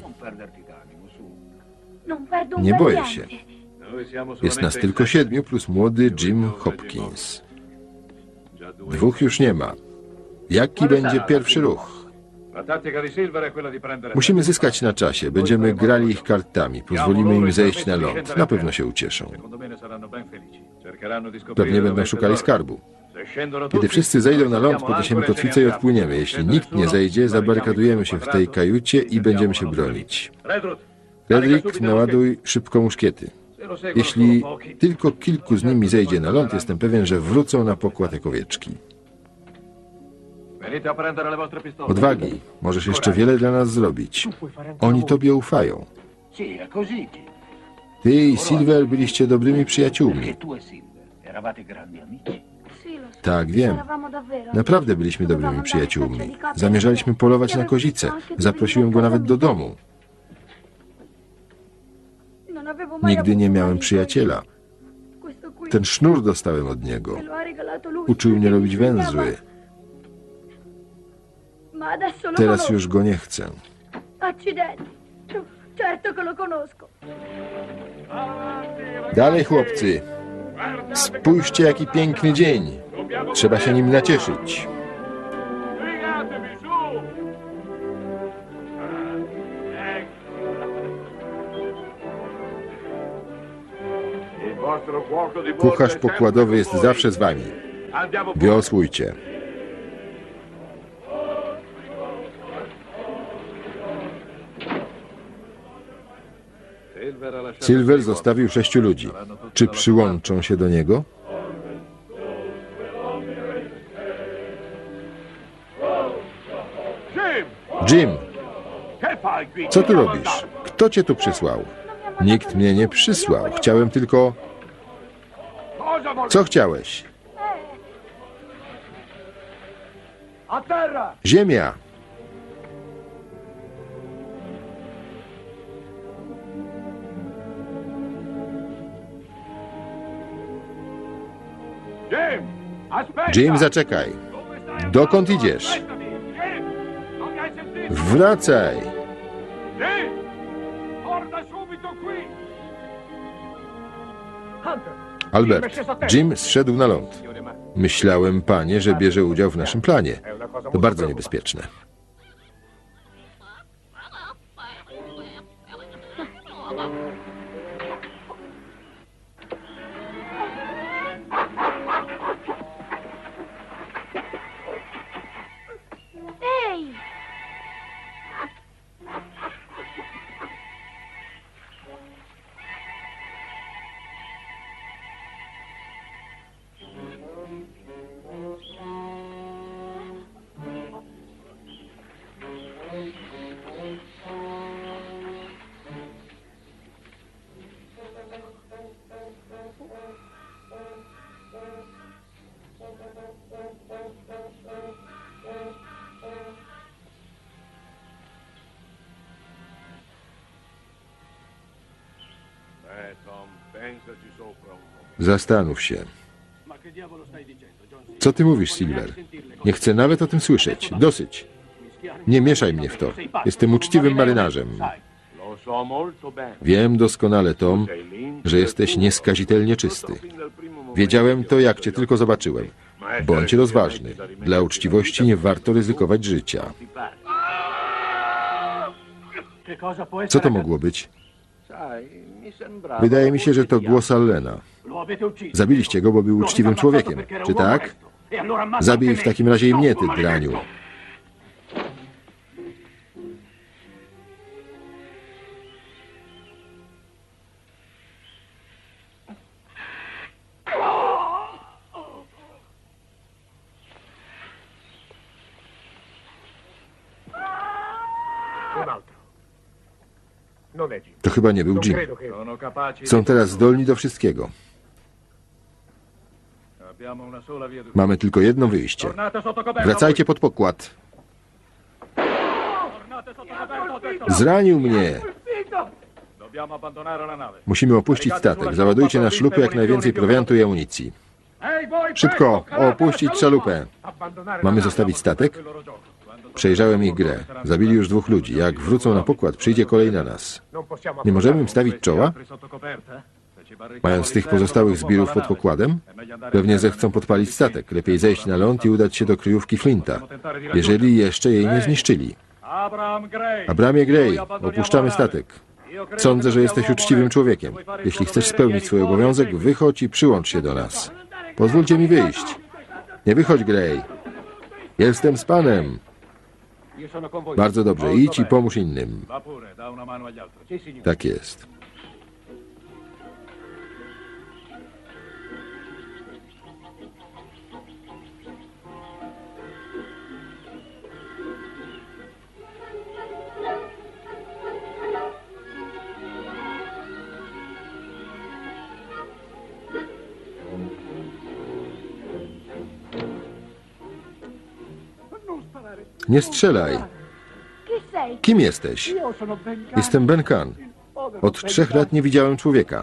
Nie boję się. Jest nas tylko 7 plus młody Jim Hopkins. 2 już nie ma. Jaki będzie pierwszy ruch? Musimy zyskać na czasie. Będziemy grali ich kartami. Pozwolimy im zejść na ląd. Na pewno się ucieszą. Pewnie będą szukali skarbu. Kiedy wszyscy zejdą na ląd, podniesiemy kotwicę i odpłyniemy. Jeśli nikt nie zejdzie, zabarykadujemy się w tej kajucie i będziemy się bronić. Redrick, naładuj szybko muszkiety. Jeśli tylko kilku z nimi zejdzie na ląd, jestem pewien, że wrócą na pokład jak owieczki. Odwagi. Możesz jeszcze wiele dla nas zrobić. Oni tobie ufają. Ty i Silver byliście dobrymi przyjaciółmi. Tak, wiem. Naprawdę byliśmy dobrymi przyjaciółmi. Zamierzaliśmy polować na kozicę. Zaprosiłem go nawet do domu. Nigdy nie miałem przyjaciela. Ten sznur dostałem od niego. Uczył mnie robić węzły. Teraz już go nie chcę. Dalej, chłopcy. Spójrzcie, jaki piękny dzień. Trzeba się nim nacieszyć. Kucharz pokładowy jest zawsze z wami. Wiosłujcie. Silver zostawił 6 ludzi. Czy przyłączą się do niego? Jim! Co tu robisz? Kto cię tu przysłał? Nikt mnie nie przysłał. Chciałem tylko... Co chciałeś? Ziemia! Jim, zaczekaj. Dokąd idziesz? Wracaj! Albert, Jim zszedł na ląd. Myślałem, panie, że bierze udział w naszym planie. To bardzo niebezpieczne. Zastanów się. Co ty mówisz, Silver? Nie chcę nawet o tym słyszeć. Dosyć. Nie mieszaj mnie w to. Jestem uczciwym marynarzem. Wiem doskonale, Tom, że jesteś nieskazitelnie czysty. Wiedziałem to, jak cię tylko zobaczyłem. Bądź rozważny. Dla uczciwości nie warto ryzykować życia. Co to mogło być? Wydaje mi się, że to głos Allena. Zabiliście go, bo był uczciwym człowiekiem. Czy tak? Zabij w takim razie i mnie, ty draniu. To chyba nie był Jim. Są teraz zdolni do wszystkiego. Mamy tylko jedno wyjście. Wracajcie pod pokład. Zranił mnie. Musimy opuścić statek. Załadujcie na szlupę jak najwięcej prowiantu i amunicji. Szybko, opuścić szalupę. Mamy zostawić statek? Przejrzałem ich grę. Zabili już 2 ludzi. Jak wrócą na pokład, przyjdzie kolej na nas. Nie możemy im stawić czoła? Mając tych pozostałych zbirów pod pokładem? Pewnie zechcą podpalić statek. Lepiej zejść na ląd i udać się do kryjówki Flinta, jeżeli jeszcze jej nie zniszczyli. Abramie Gray, opuszczamy statek. Sądzę, że jesteś uczciwym człowiekiem. Jeśli chcesz spełnić swój obowiązek, wychodź i przyłącz się do nas. Pozwólcie mi wyjść. Nie wychodź, Gray. Jestem z panem. Bardzo dobrze, idź i pomóż innym. Tak jest. Nie strzelaj. Kim jesteś? Jestem Ben Kahn. Od 3 lat nie widziałem człowieka.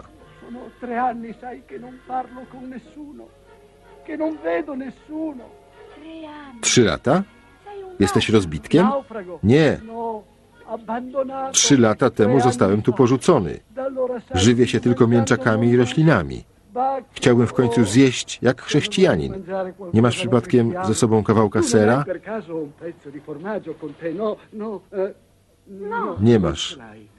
3 lata? Jesteś rozbitkiem? Nie. 3 lata temu zostałem tu porzucony. Żywię się tylko mięczakami i roślinami. Chciałbym w końcu zjeść jak chrześcijanin. Nie masz przypadkiem ze sobą kawałka sera? Nie masz.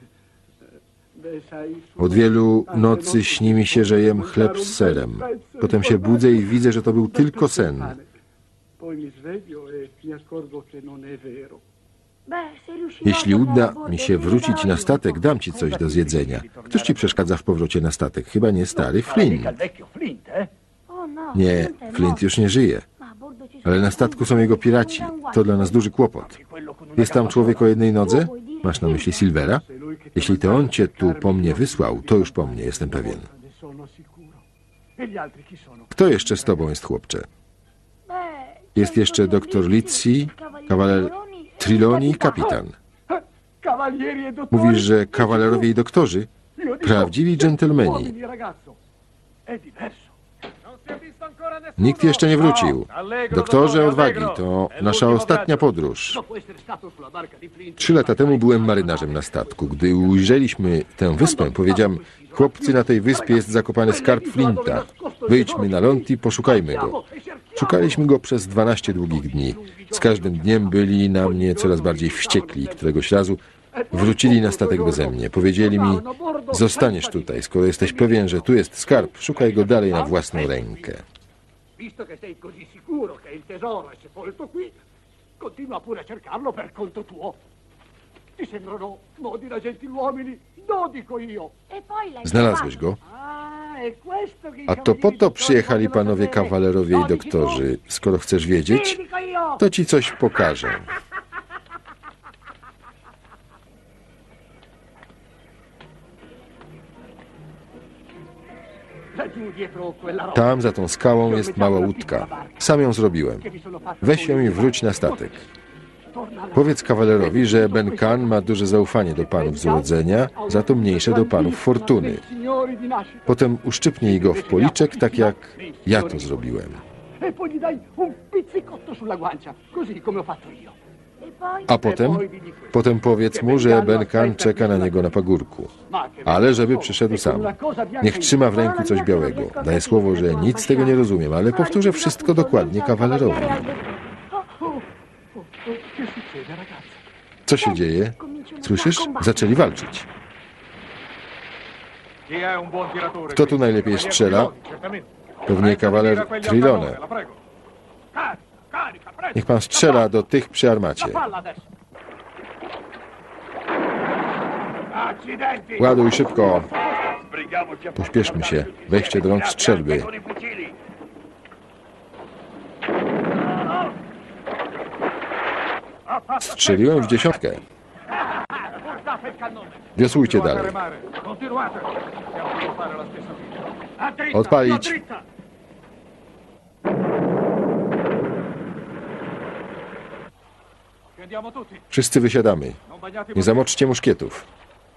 Od wielu nocy śni mi się, że jem chleb z serem. Potem się budzę i widzę, że to był tylko sen. Jeśli uda mi się wrócić na statek, dam ci coś do zjedzenia. Któż ci przeszkadza w powrocie na statek? Chyba nie stary Flint. Nie, Flint już nie żyje. Ale na statku są jego piraci. To dla nas duży kłopot. Jest tam człowiek o jednej nodze? Masz na myśli Silvera? Jeśli to on cię tu po mnie wysłał, to już po mnie, jestem pewien. Kto jeszcze z tobą jest, chłopcze? Jest jeszcze doktor Lizzi, kawaler Triloni i kapitan. Mówisz, że kawalerowie i doktorzy? Prawdziwi dżentelmeni. Nikt jeszcze nie wrócił. Doktorze odwagi, to nasza ostatnia podróż. 3 lata temu byłem marynarzem na statku. Gdy ujrzeliśmy tę wyspę, powiedziałem: chłopcy, na tej wyspie jest zakopany skarb Flinta. Wyjdźmy na ląd i poszukajmy go. Szukaliśmy go przez 12 długich dni. Z każdym dniem byli na mnie coraz bardziej wściekli. Któregoś razu wrócili na statek beze mnie. Powiedzieli mi: zostaniesz tutaj, skoro jesteś pewien, że tu jest skarb, szukaj go dalej na własną rękę. Visto che sei così sicuro che il tesoro è sepolto qui, continua pure a cercarlo per conto tuo. Ti sembrano modi da gentiluomini? No, dico io. Znalazłeś go? Ah, è questo che i A to po to cavalieri przyjechali vogliono panowie sapere. kawalerowie i No, dici tu. doktorzy. Skoro chcesz wiedzieć, Sì, dico io. to ci coś pokażę. Laggiù dietro quella roca. Tam, za tą skałą, jest mała łódka. Sam ją zrobiłem. Weź ją i wróć na statek. Powiedz kawalerowi, że Ben Khan ma duże zaufanie do panów z urodzenia, za to mniejsze do panów fortuny. Potem uszczypnij go w policzek, tak jak ja to zrobiłem. E poi gli dai un pizzicotto sulla guancia, così come ho fatto io. A potem powiedz mu, że Ben Khan czeka na niego na pagórku. Ale żeby przyszedł sam. Niech trzyma w ręku coś białego. Daję słowo, że nic z tego nie rozumiem, ale powtórzę wszystko dokładnie kawalerowi. Che succede, ragazzi? Co się dzieje? Słyszysz? Zaczęli walczyć. Kto tu najlepiej strzela? Pewnie kawaler Trilone. Niech pan strzela do tych przy armacie. Ładuj szybko. Pośpieszmy się. Weźcie do rąk strzelby. Strzeliłem w 10. Wiosłujcie dalej. Odpalić. Wszyscy wysiadamy. Nie zamoczcie muszkietów.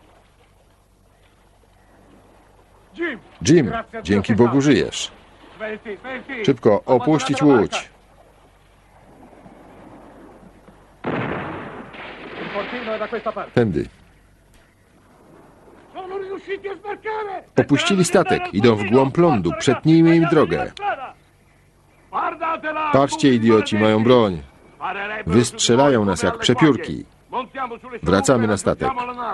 Jim, dzięki Bogu żyjesz. Szybko, opuścić łódź. Tędy. Opuścili statek, idą w głąb lądu. Przetnijmy im drogę. Patrzcie, idioci, mają broń. Wystrzelają nas jak przepiórki. Wracamy na statek.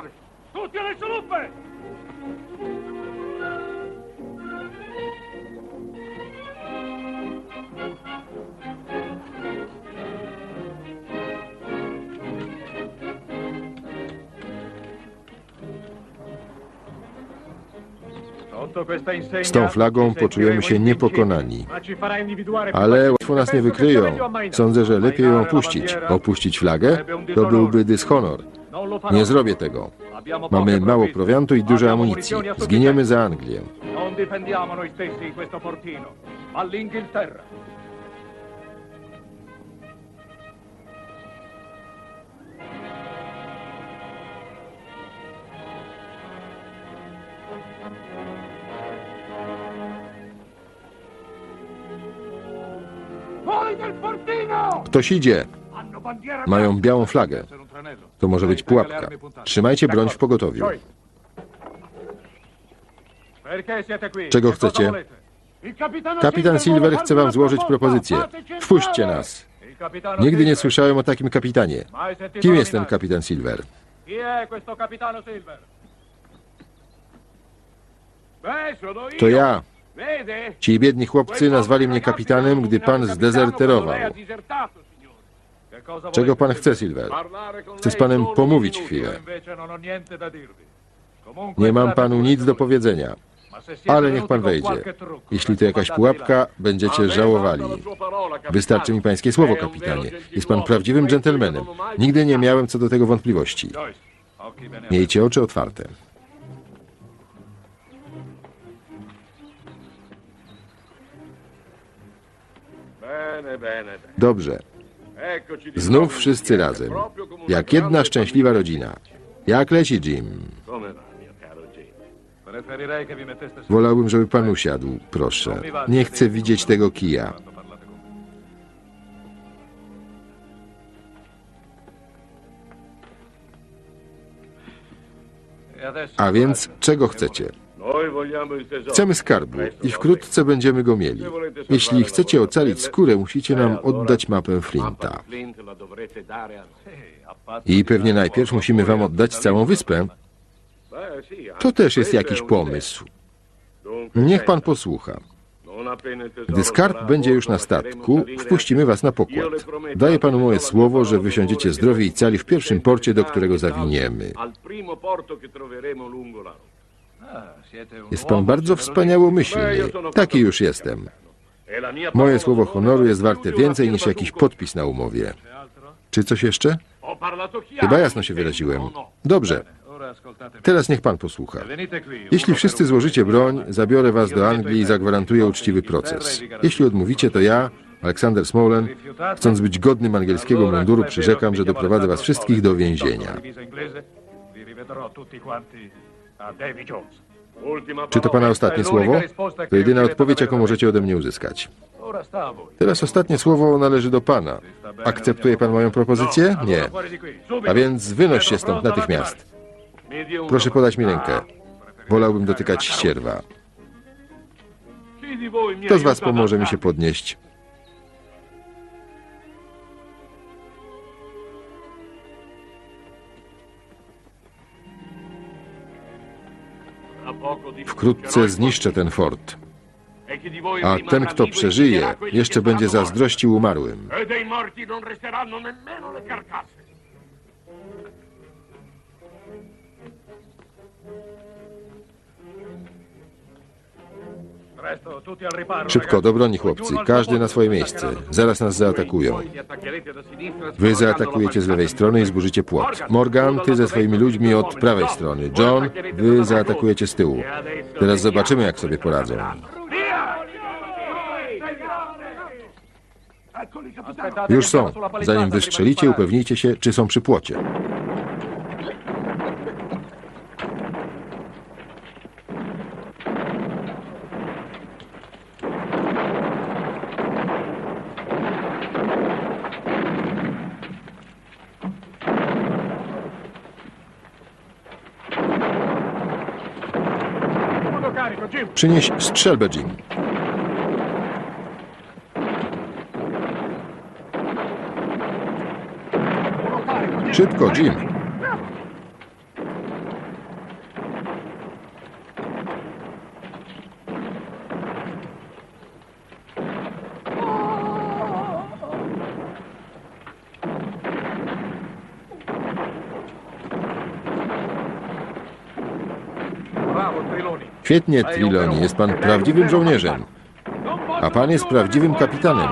Z tą flagą poczujemy się niepokonani. Ale łatwo nas nie wykryją. Sądzę, że lepiej ją opuścić. Opuścić flagę? To byłby dyshonor. Nie zrobię tego. Mamy mało prowiantu i dużo amunicji. Zginiemy za Anglię. Non difendiamo noi stessi in questo fortino, ma l'Inghilterra. Voi del fortino! Ktoś idzie. Hanno bandiera Mają białą flagę. To może być pułapka. Trzymajcie broń w pogotowiu. Czego chcecie? Kapitan Silver chce wam złożyć propozycję. Wpuśćcie nas. Nigdy nie słyszałem o takim kapitanie. Kim jest ten kapitan Silver? Chi è questo capitano Silver? Beh, sono io. To ja. Vede? Ci biedni chłopcy nazwali mnie kapitanem, gdy pan zdezerterował. Czego pan chce, Silver? Chcę z panem pomówić chwilę. Nie mam panu nic do powiedzenia, ale niech pan wejdzie. Jeśli to jakaś pułapka, będziecie żałowali. Wystarczy mi pańskie słowo, kapitanie. Jest pan prawdziwym dżentelmenem. Nigdy nie miałem co do tego wątpliwości. Miejcie oczy otwarte. Dobrze. Znów wszyscy razem. Jak jedna szczęśliwa rodzina. Jak leci, Jim? Wolałbym, żeby pan usiadł, proszę. Nie chcę widzieć tego kija. A więc czego chcecie? Chcemy skarbu i wkrótce będziemy go mieli. Jeśli chcecie ocalić skórę, musicie nam oddać mapę Flinta. I pewnie najpierw musimy wam oddać całą wyspę. To też jest jakiś pomysł. Niech pan posłucha. Gdy skarb będzie już na statku, wpuścimy was na pokład. Daję panu moje słowo, że wysiądziecie zdrowi i cali w pierwszym porcie, do którego zawiniemy. Jest pan bardzo wspaniałomyślny. Taki już jestem. Moje słowo honoru jest warte więcej niż jakiś podpis na umowie. Czy coś jeszcze? Chyba jasno się wyraziłem. Dobrze. Teraz niech pan posłucha. Jeśli wszyscy złożycie broń, zabiorę was do Anglii i zagwarantuję uczciwy proces. Jeśli odmówicie, to ja, Aleksander Smollen, chcąc być godnym angielskiego munduru, przyrzekam, że doprowadzę was wszystkich do więzienia. Czy to pana ostatnie słowo? To jedyna odpowiedź, jaką możecie ode mnie uzyskać. Teraz ostatnie słowo należy do pana. Akceptuje pan moją propozycję? Nie. A więc wynoś się stąd natychmiast. Proszę podać mi rękę. Wolałbym dotykać ścierwa. Kto z was pomoże mi się podnieść? Wkrótce zniszczę ten fort. A ten, kto przeżyje, jeszcze będzie zazdrościł umarłym. Szybko, do broni, chłopcy. Każdy na swoje miejsce. Zaraz nas zaatakują. Wy zaatakujecie z lewej strony i zburzycie płot. Morgan, ty ze swoimi ludźmi od prawej strony. John, wy zaatakujecie z tyłu. Teraz zobaczymy, jak sobie poradzą. Już są. Zanim wystrzelicie, upewnijcie się, czy są przy płocie. Przynieś strzelbę, Jim. Szybko, Jim. Świetnie, Trelawney, jest pan prawdziwym żołnierzem. A pan jest prawdziwym kapitanem.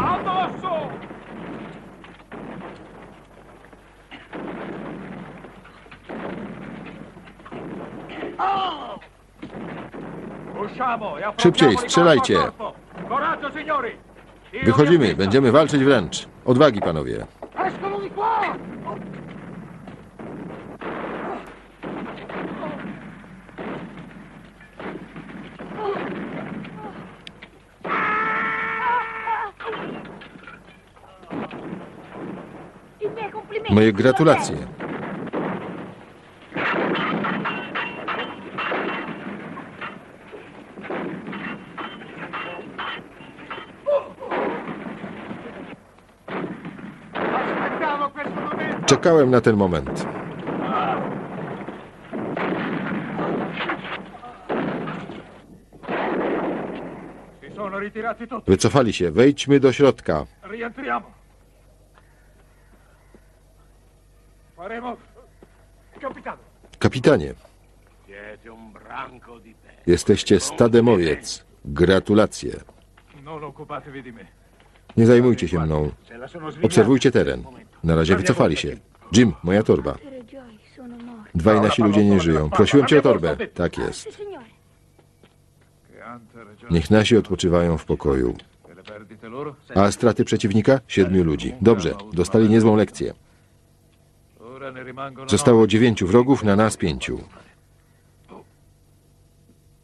Szybciej, strzelajcie. Wychodzimy, będziemy walczyć wręcz. Odwagi, panowie. Moje gratulacje. Czekałem na ten moment. Wycofali się. Wejdźmy do środka. Kapitanie, jesteście stadem owiec. Gratulacje. Nie zajmujcie się mną. Obserwujcie teren. Na razie wycofali się. Jim, moja torba. Dwaj nasi ludzie nie żyją. Prosiłem cię o torbę. Tak jest. Niech nasi odpoczywają w pokoju. A straty przeciwnika? 7 ludzi. Dobrze, dostali niezłą lekcję. Zostało 9 wrogów, na nas 5.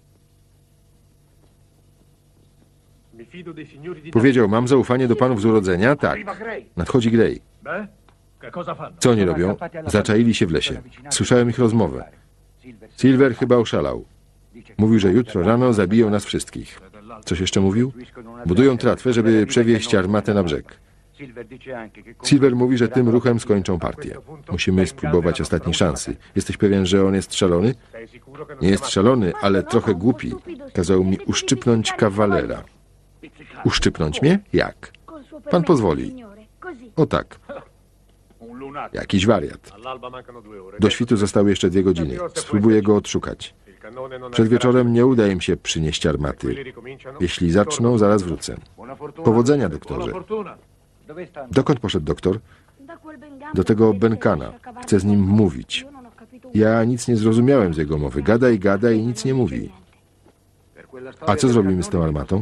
Powiedział, mam zaufanie do panów z urodzenia? Tak. Nadchodzi Gray. Co oni robią? Zaczaili się w lesie. Słyszałem ich rozmowę. Silver chyba oszalał. Mówił, że jutro rano zabiją nas wszystkich. Coś jeszcze mówił? Budują tratwę, żeby przewieźć armatę na brzeg. Silver mówi, że tym ruchem skończą partię. Musimy spróbować ostatniej szansy. Jesteś pewien, że on jest szalony? Nie jest szalony, ale trochę głupi. Kazał mi uszczypnąć kawalera. Uszczypnąć mnie? Jak? Pan pozwoli. O tak. Jakiś wariat. Do świtu zostały jeszcze 2 godziny. Spróbuję go odszukać. Przed wieczorem nie uda im się przynieść armaty. Jeśli zaczną, zaraz wrócę. Powodzenia, doktorze. Dokąd poszedł doktor? Do tego Benkana. Chcę z nim mówić. Ja nic nie zrozumiałem z jego mowy. Gada i nic nie mówi. A co zrobimy z tą armatą?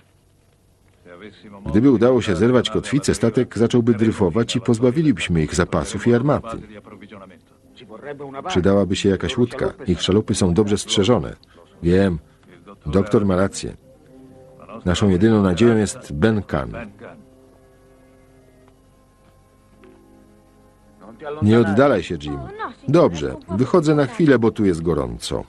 Gdyby udało się zerwać kotwicę, statek zacząłby dryfować i pozbawilibyśmy ich zapasów i armaty. Przydałaby się jakaś łódka. Ich szalupy są dobrze strzeżone. Wiem. Doktor ma rację. Naszą jedyną nadzieją jest Benkan. Nie oddalaj się, Jim. Dobrze. Wychodzę na chwilę, bo tu jest gorąco.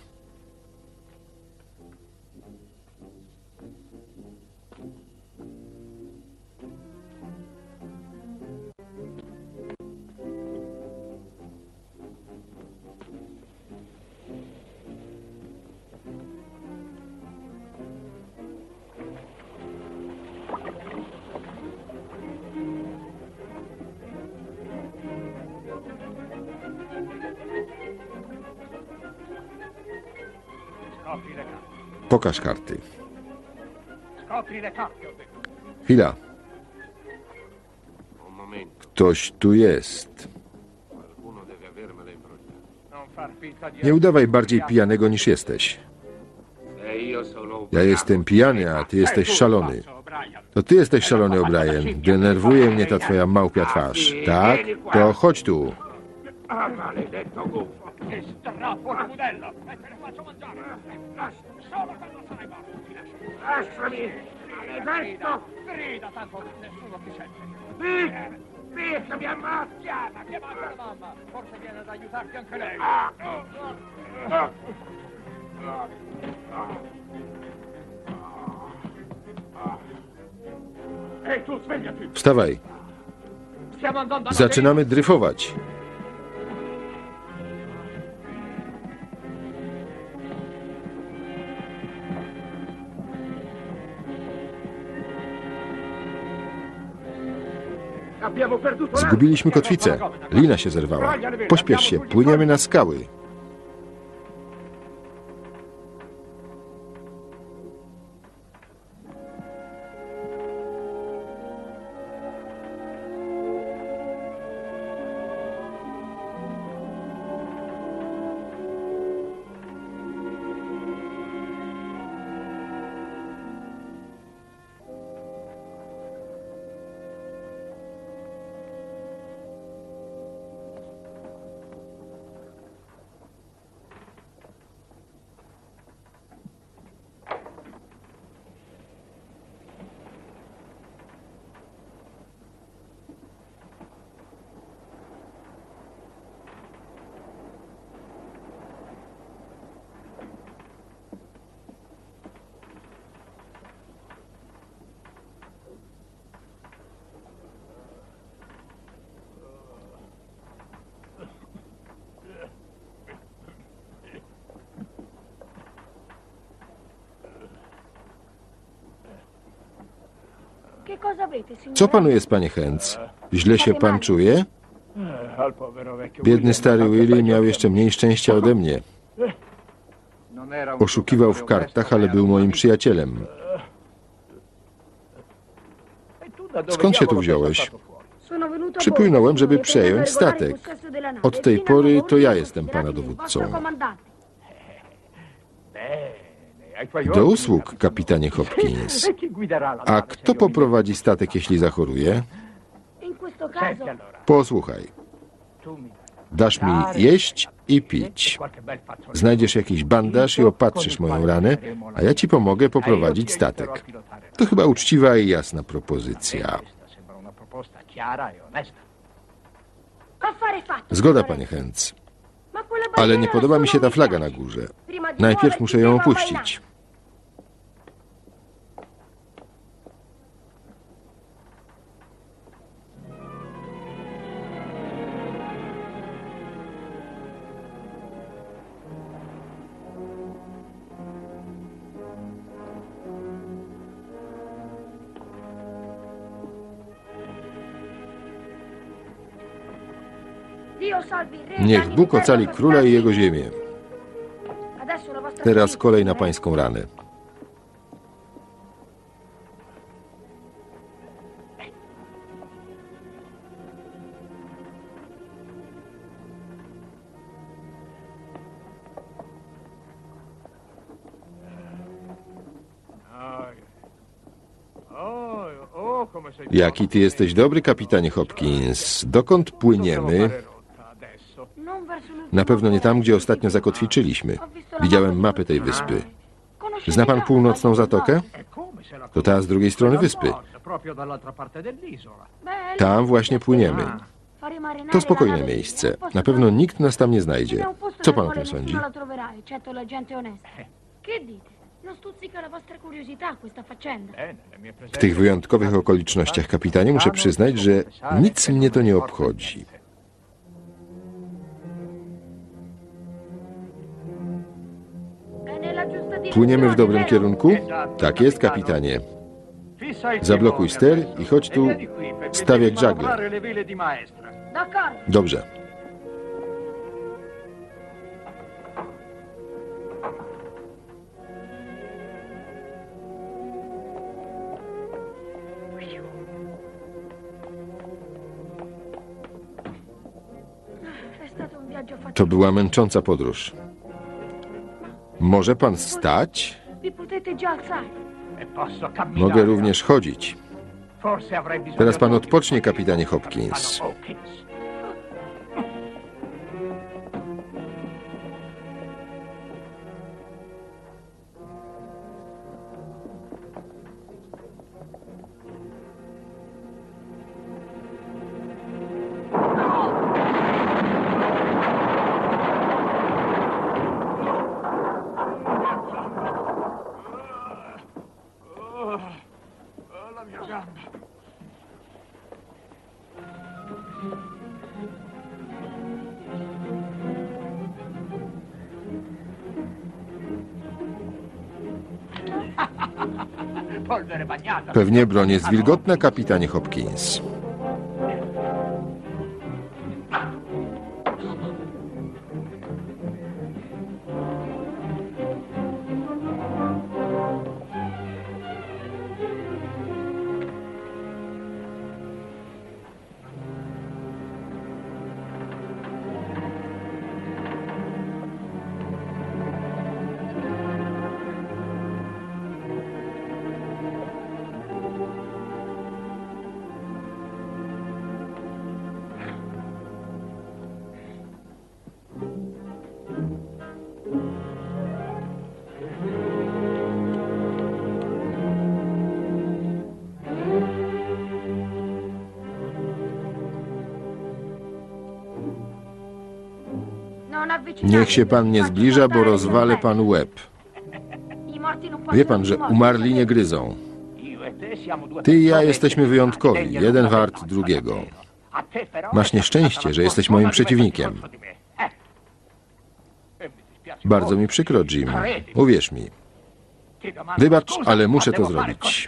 Pokaż karty. Chwila. Ktoś tu jest. Nie udawaj bardziej pijanego niż jesteś. Ja jestem pijany, a ty jesteś szalony. To ty jesteś szalony, O'Brien. Denerwuje mnie ta twoja małpia twarz. Tak? To chodź tu. Lasciami! Maledetto! Grida, tanto nessuno ti sente. Pizza, mi ammazza! Chiamate la mamma! Forse viene ad aiutarti anche lei! Ehi, tu svegliati! Wstawaj. Stiamo andando a Zaczynamy dryfować. Zgubiliśmy kotwicę. Lina się zerwała. Pośpiesz się, płyniemy na skały. Co panu jest, panie Hens? Źle się pan czuje? Biedny stary Willy miał jeszcze mniej szczęścia ode mnie. Oszukiwał w kartach, ale był moim przyjacielem. Skąd się tu wziąłeś? Przypłynąłem, żeby przejąć statek. Od tej pory to ja jestem pana dowódcą. Do usług, kapitanie Hopkins. A kto poprowadzi statek, jeśli zachoruje? Posłuchaj. Dasz mi jeść i pić. Znajdziesz jakiś bandaż i opatrzysz moją ranę, a ja ci pomogę poprowadzić statek. To chyba uczciwa i jasna propozycja. Zgoda, panie Hens. Ale nie podoba mi się ta flaga na górze. Najpierw muszę ją opuścić. Niech Bóg ocali króla i jego ziemię. Teraz kolej na pańską ranę. Jaki ty jesteś dobry, kapitanie Hopkins. Dokąd płyniemy? Na pewno nie tam, gdzie ostatnio zakotwiczyliśmy. Widziałem mapę tej wyspy. Zna pan północną zatokę? To ta z drugiej strony wyspy. Tam właśnie płyniemy. To spokojne miejsce. Na pewno nikt nas tam nie znajdzie. Co pan o tym sądzi? W tych wyjątkowych okolicznościach, kapitanie, muszę przyznać, że nic mnie to nie obchodzi. Płyniemy w dobrym kierunku? Tak jest, kapitanie. Zablokuj ster i chodź tu stawiać żagle. Dobrze. To była męcząca podróż. Może pan stać? Mogę również chodzić. Teraz pan odpocznie, kapitanie Hopkins. Pewnie broń jest wilgotna, kapitanie Hopkins. Niech się pan nie zbliża, bo rozwalę panu łeb. Wie pan, że umarli nie gryzą. Ty i ja jesteśmy wyjątkowi, jeden wart drugiego. Masz nieszczęście, że jesteś moim przeciwnikiem. Bardzo mi przykro, Jim. Uwierz mi. Wybacz, ale muszę to zrobić.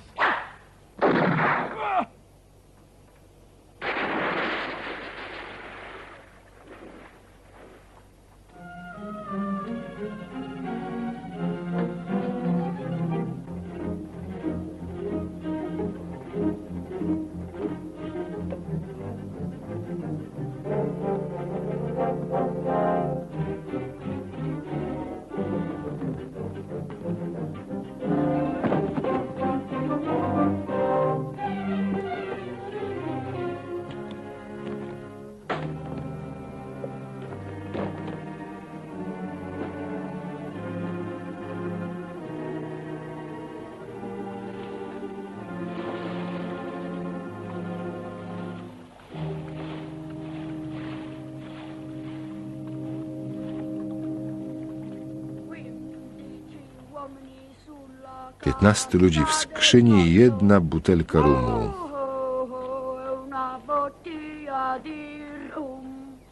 15 ludzi w skrzyni i 1 butelka rumu. Una bottiglia di rum.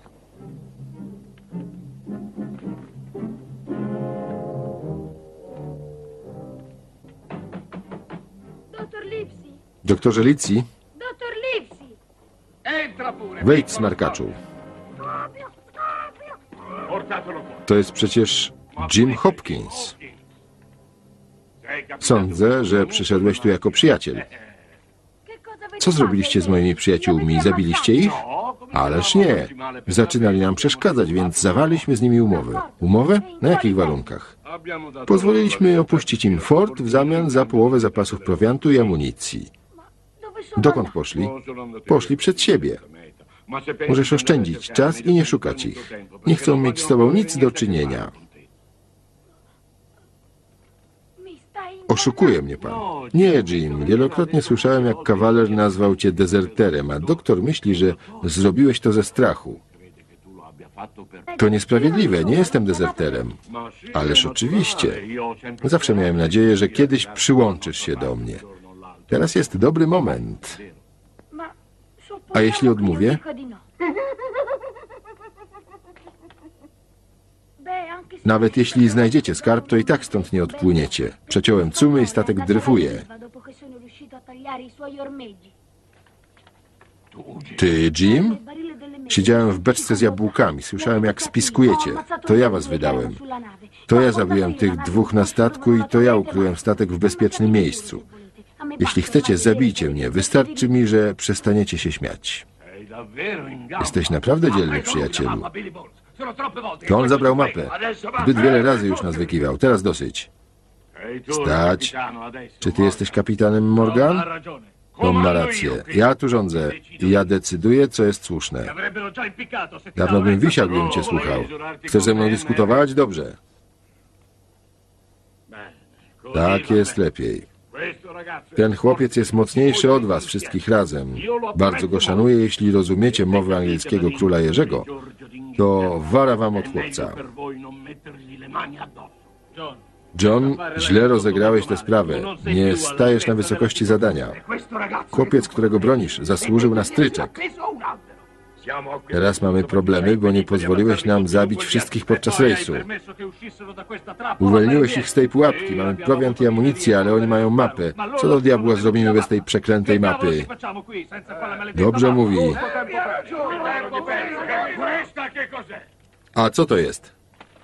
Dottor Lipsy, Doktorze Licji, dottor Lipsy. Entra pure. wejdź, smarkaczu. Portatelo fuori. To jest przecież Jim Hopkins. Sądzę, że przyszedłeś tu jako przyjaciel. Che cosa avete Co zrobiliście z moimi przyjaciółmi? Zabiliście ich? Ależ nie. Zaczynali nam przeszkadzać, więc zawarliśmy z nimi umowę. Umowę? Na jakich warunkach? Pozwoliliśmy opuścić im fort w zamian za połowę zapasów prowiantu i amunicji. Dove sono Dokąd poszli? Poszli przed siebie. Możesz oszczędzić czas i nie szukać ich. Nie chcą mieć z tobą nic do czynienia. mi stai Oszukuje mnie pan. Nie, Jim. Wielokrotnie słyszałem, jak kawaler nazwał cię dezerterem, a doktor myśli, że zrobiłeś to ze strachu. To niesprawiedliwe. Nie jestem dezerterem. Ależ oczywiście. Zawsze miałem nadzieję, że kiedyś przyłączysz się do mnie. Teraz jest dobry moment. Ma A jeśli odmówię? dico di no. Beh, anche se Nawet jeśli znajdziecie skarb, to i tak stąd nie odpłyniecie. Przeciąłem cumy i statek dryfuje. dopo che sono riuscito a tagliare i suoi ormeggi. Ty, Jim? Il barile delle mele. Siedziałem w beczce z jabłkami. Słyszałem, jak spiskujecie. To ja was wydałem. To ja zabiłem tych 2 na statku i to ja ukryłem statek w bezpiecznym miejscu. Jeśli chcecie, zabijcie mnie. Wystarczy mi, że przestaniecie się śmiać. Jesteś naprawdę dzielny, przyjacielu. To on zabrał mapę. Zbyt wiele razy już nas wykiwał. Teraz dosyć. Stać. Czy ty jesteś kapitanem, Morgan? On ma rację. Ja tu rządzę i ja decyduję, co jest słuszne. Dawno bym wisiał, gdybym cię słuchał. Chcesz ze mną dyskutować? Dobrze. Tak jest lepiej. Ten chłopiec jest mocniejszy od was wszystkich razem. Bardzo go szanuję. Jeśli rozumiecie mowę angielskiego króla Jerzego, to wara wam od chłopca. John, źle rozegrałeś tę sprawę. Nie stajesz na wysokości zadania. Chłopiec, którego bronisz, zasłużył na stryczek. Teraz mamy problemy, bo nie pozwoliłeś nam zabić wszystkich podczas rejsu. Uwolniłeś ich z tej pułapki. Mamy prowiant i amunicję, ale oni mają mapę. Co do diabła zrobimy bez tej przeklętej mapy? Dobrze mówi. A co to jest?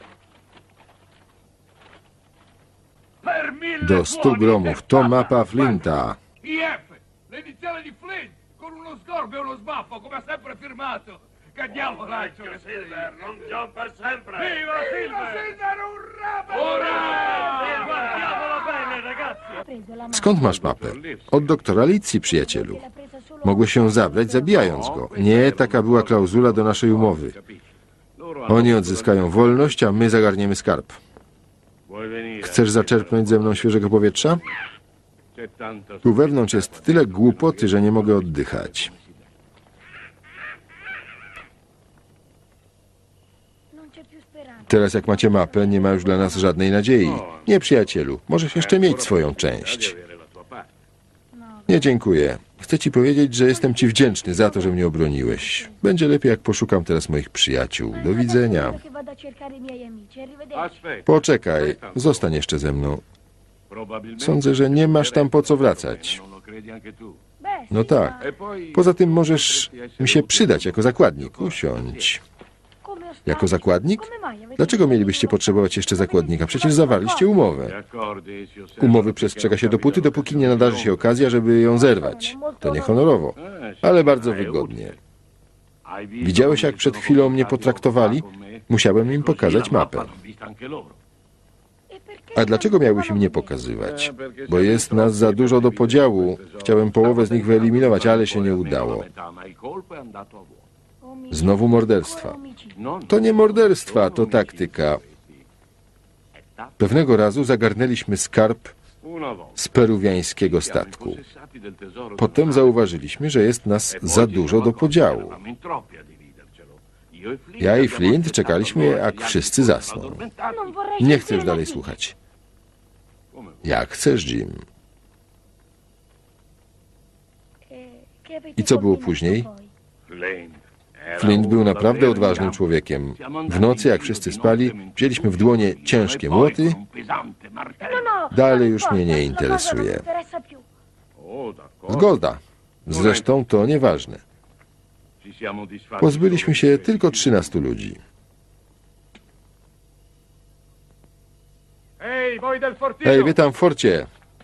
Do 100 gromów. To mapa Flinta. L'iniziale di Flint, con uno sgorbo e uno sbaffo, come ha sempre firmato. Che diavolo, Silver, non John per sempre. Viva Silver, urrà! Guardiamolo bene, ragazzi. Skąd masz mapę? Od doktora Licji, przyjacielu. Mogłeś się zabrać, zabijając go. Nie, taka była klauzula do naszej umowy. Oni odzyskają wolność, a my zagarniemy skarb. Chcesz zaczerpnąć ze mną świeżego powietrza? Tu wewnątrz jest tyle głupoty, że nie mogę oddychać. Non c'è più speranza. Teraz jak macie mapę, nie ma już dla nas żadnej nadziei. Nie, przyjacielu, możesz jeszcze mieć swoją część. Nie, dziękuję. Chcę ci powiedzieć, że jestem ci wdzięczny za to, że mnie obroniłeś. Będzie lepiej, jak poszukam teraz moich przyjaciół. Do widzenia. Che vado a cercare i miei amici. Arrivederci. Poczekaj, zostań jeszcze ze mną. Sądzę, że nie masz tam po co wracać. Beh, No tak. Poza tym możesz mi się przydać jako zakładnik. Usiądź. come ostaggio. Jako zakładnik? Come mai avete Dlaczego mielibyście potrzebować jeszcze zakładnika? Przecież zawarliście umowę. Umowy przestrzega się dopóki nie nadarzy się okazja, żeby ją zerwać. To niehonorowo, ale bardzo wygodnie. Widziałeś, jak przed chwilą mnie potraktowali? Musiałem im pokazać mapę. E perché A dlaczego miałbyś im nie pokazywać? Bo jest nas za dużo do podziału. Chciałem połowę z nich wyeliminować, ale się nie udało. Znowu morderstwa. To nie morderstwa, to taktyka. Pewnego razu zagarnęliśmy skarb z peruwiańskiego statku. Potem zauważyliśmy, że jest nas za dużo do podziału. Ja i Flint czekaliśmy, jak wszyscy zasną. non vorrei Nie chcę już dalej słuchać. Jak chcesz, Jim. I co było później? Flint był naprawdę odważnym człowiekiem. W nocy, jak wszyscy spali, wzięliśmy w dłonie ciężkie młoty. Dalej już mnie nie interesuje. Zgoda. Zresztą to nieważne. Pozbyliśmy się tylko 13 ludzi. Hej, wy tam w forcie.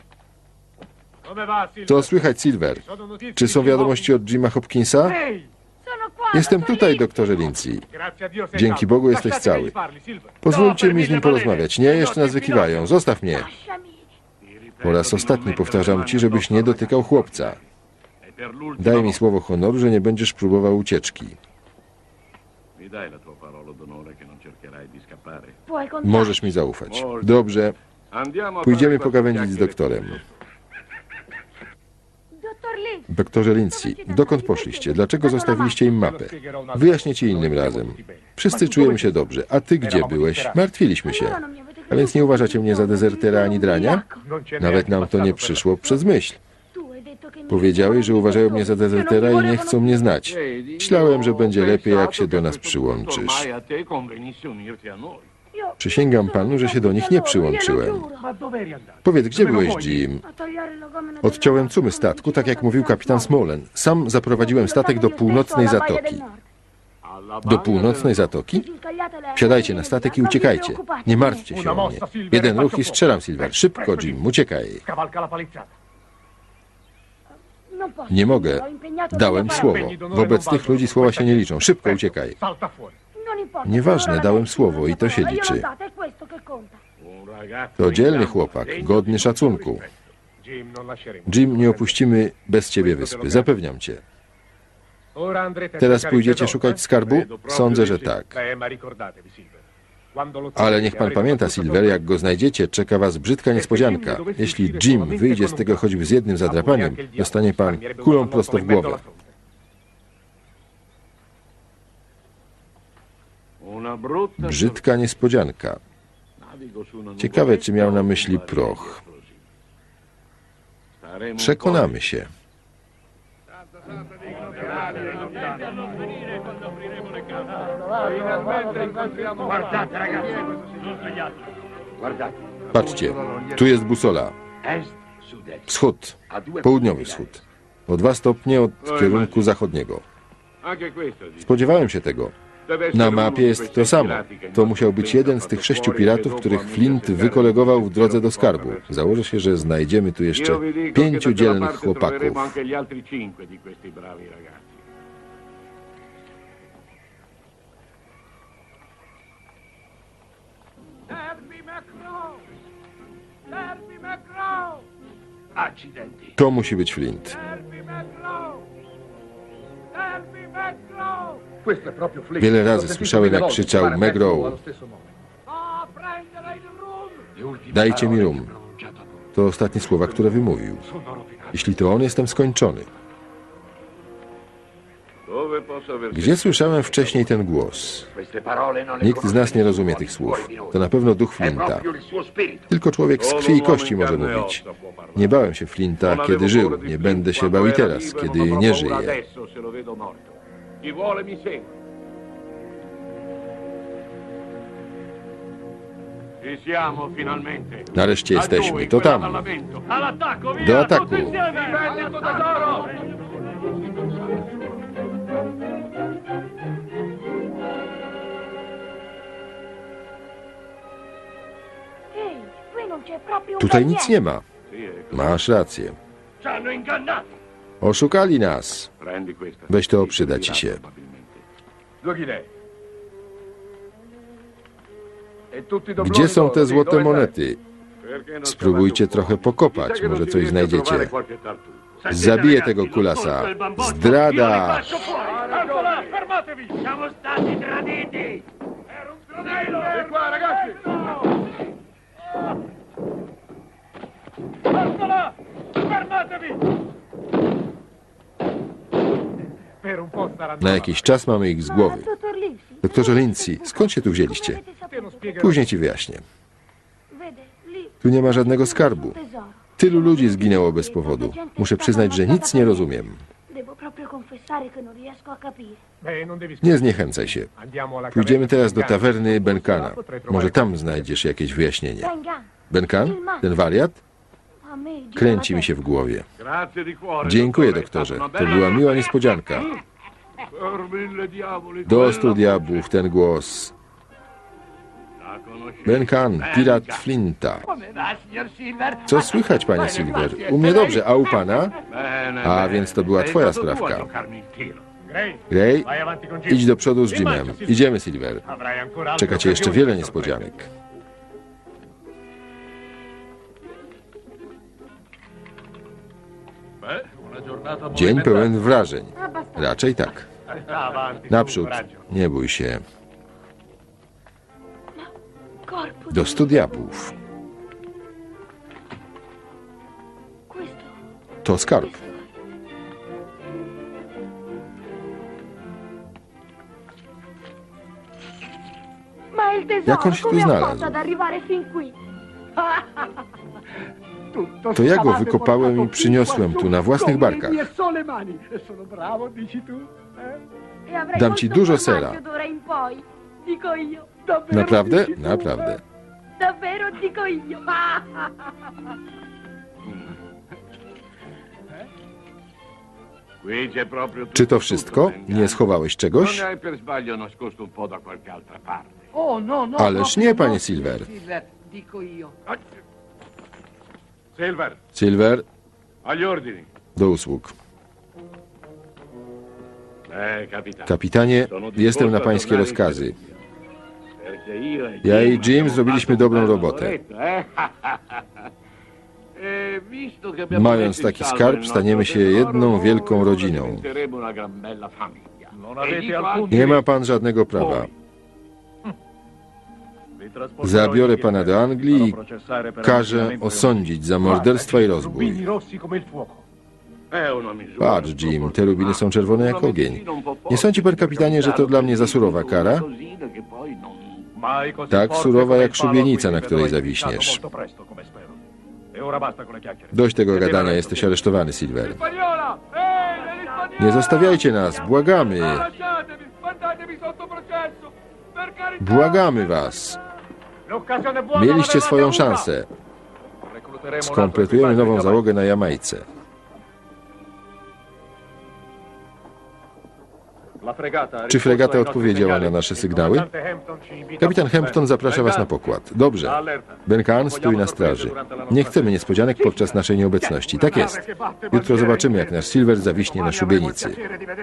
Co słychać, Silver? Czy są wiadomości od Jima Hopkinsa? Jestem tutaj, doktorze Lindsay. Dzięki Bogu jesteś cały. Pozwólcie mi z nim porozmawiać. Nie, jeszcze nas wykiwają. Zostaw mnie. Po raz ostatni powtarzam ci, żebyś nie dotykał chłopca. Daj mi słowo honoru, że nie będziesz próbował ucieczki. Możesz mi zaufać. Dobrze. Pójdziemy pogawędzić z doktorem. Doktorze Lindsay, dokąd poszliście? Dlaczego zostawiliście im mapę? Wyjaśnię ci innym razem. Wszyscy czujemy się dobrze. A ty gdzie byłeś? Martwiliśmy się. A więc nie uważacie mnie za dezertera ani drania? Nawet nam to nie przyszło przez myśl. Powiedziałeś, że uważają mnie za dezertera i nie chcą mnie znać. Myślałem, że będzie lepiej, jak się do nas przyłączysz. Przysięgam panu, że się do nich nie przyłączyłem. Powiedz, gdzie byłeś, Jim? Odciąłem cumy statku, tak jak mówił kapitan Smolen. Sam zaprowadziłem statek do północnej zatoki. Do północnej zatoki? Wsiadajcie na statek i uciekajcie. Nie martwcie się o mnie. Jeden ruch i strzelam, Silver. Szybko, Jim, uciekaj. Nie mogę. Dałem słowo. Wobec tych ludzi słowa się nie liczą. Szybko uciekaj. Nieważne, dałem słowo i to się liczy. To dzielny chłopak, godny szacunku. Jim, nie opuścimy bez ciebie wyspy, zapewniam cię. Teraz pójdziecie szukać skarbu? Sądzę, że tak. Ale niech pan pamięta, Silver, jak go znajdziecie, czeka was brzydka niespodzianka. Jeśli Jim wyjdzie z tego choćby z jednym zadrapaniem, dostanie pan kulą prosto w głowę. Brzydka niespodzianka. Ciekawe, czy miał na myśli proch. Przekonamy się. Patrzcie, tu jest busola. Wschód, południowy wschód. O 2 stopnie od kierunku zachodniego. Spodziewałem się tego. Na mapie jest to samo. To musiał być jeden z tych 6 piratów, których Flint wykolegował w drodze do skarbu. Założę się, że znajdziemy tu jeszcze 5 dzielnych chłopaków. To musi być Flint. Wiele razy słyszałem, jak krzyczał McGraw. Dajcie mi rum. To ostatnie słowa, które wymówił. Jeśli to on, jestem skończony. Gdzie słyszałem wcześniej ten głos? Nikt z nas nie rozumie tych słów. To na pewno duch Flinta. Tylko człowiek z krwi i kości może mówić. Nie bałem się Flinta, kiedy żył. Nie będę się bał i teraz, kiedy nie żyje. Nareszcie jesteśmy. To tam. Do ataku. Tutaj nic nie ma. Masz rację. Oszukali nas. Weź to, przyda ci się. Gdzie są te złote monety? Spróbujcie trochę pokopać, może coś znajdziecie. Zabiję tego kulasa. Zdrada! Na jakiś czas mamy ich z głowy. Doktorze Lindsay, skąd się tu wzięliście? Później ci wyjaśnię. Tu nie ma żadnego skarbu. Tesoro. Tylu ludzi zginęło bez powodu. Muszę przyznać, że nic nie rozumiem. Devo proprio confessare che non riesco a capire. Nie zniechęcaj się. Pójdziemy teraz do tawerny Benkana. Może tam znajdziesz jakieś wyjaśnienie. Bengan, Benkan? Ten wariat? a me gira Kręci la mi się w głowie. Grazie di cuore. Dziękuję, doktorze. To była miła niespodzianka. Per mille diavoli. Do 100 diabłów ten głos. La conosci? Benkan, pirat Flinta. Come va, signor Silver? Co słychać, panie Silver? U mnie dobrze, a u pana? Bene, A bene. więc to była Sei twoja stato tu a sprawka. giocarmi il tiro. Gray, idź do przodu z Jimem. Idziemy, Silver. Czeka cię jeszcze wiele niespodzianek. Beh, una giornata Dzień movimentata. pełen wrażeń. Raczej tak. Naprzód, nie bój się. corpo Do di 100 diabłów. questo. To skarb. Ma il tesoro, Jak on się tu come ha znalazł? fatto ad arrivare fin qui? To ja go wykopałem i przyniosłem tu na własnych barkach. E avrei Dam ci molto dużo formaggio sera. d'ora in poi. Dico io. Naprawdę? Naprawdę. Davvero dico io. Qui c'è proprio Czy to tutto, wszystko? Benkman. Nie schowałeś Non czegoś? ne hai per sbaglio nascosto un po' da qualche altra parte. Ależ nie, panie Silver. Silver, Silver, agli ordini. do usług. Capitano. Kapitanie, Sono jestem na disposto a pańskie tornare in rozkazy. Perché io e Ja i Jim Jim abbiamo zrobiliśmy fatto dobrą un bel robotę. lavoretto, eh? E visto che abbiamo Mając messo in taki salvo skarb, il staniemy nostro się tesoro, jedną wielką rodziną. diventeremo una gran bella famiglia. E dico anche Nie ma pan żadnego prawa. Zabiorę pana do Anglii i każę osądzić za morderstwa i rozbój. è una misura Patrz, un po' Jim, te rubiny są czerwone jak ogień. Nie sądzi pan, kapitanie, że to dla mnie za surowa kara? Tak surowa jak szubienica, na której zawiśniesz. Dość tego gadania, jesteś aresztowany, Silver. Spagnola! Nie zostawiajcie nas, błagamy. Lasciatemi, mandatemi sotto processo! Per carità! Błagamy was. Mieliście swoją szansę. Skompletujemy nową załogę na Jamajce. Czy fregata odpowiedziała na nasze sygnały? Kapitan Hampton zaprasza was na pokład. Dobrze. Benkan, stój na straży. Nie chcemy niespodzianek podczas naszej nieobecności. Tak jest. Jutro zobaczymy, jak nasz Silver zawiśnie na szubienicy.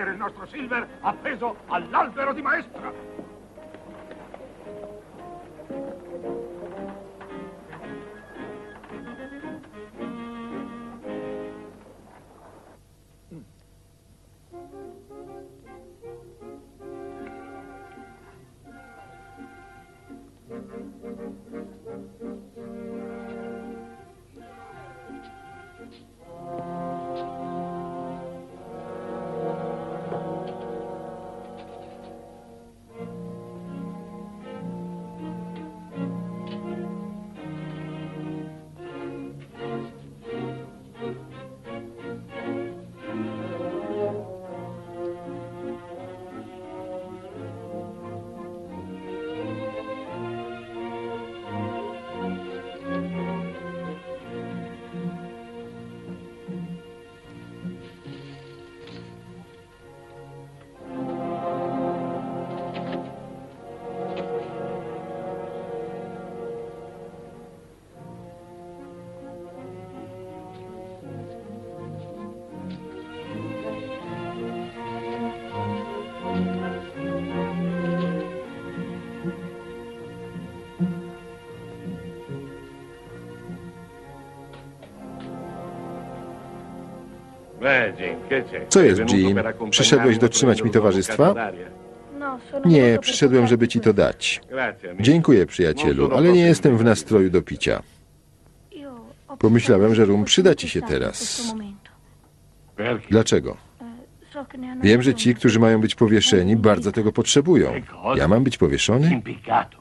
Co jest, Jim? Przyszedłeś dotrzymać mi towarzystwa? No, sono Nie, venuto per przyszedłem, żeby ci to dać. Dziękuję, przyjacielu, ale nie jestem w nastroju do picia. Io ho Pomyślałem, że rum pensato przyda ci się in questo teraz. momento. Dlaczego? So che ne hanno Wiem, że bisogno. ci, którzy mają być powieszeni, bardzo tego potrzebują. Ja mam być powieszony?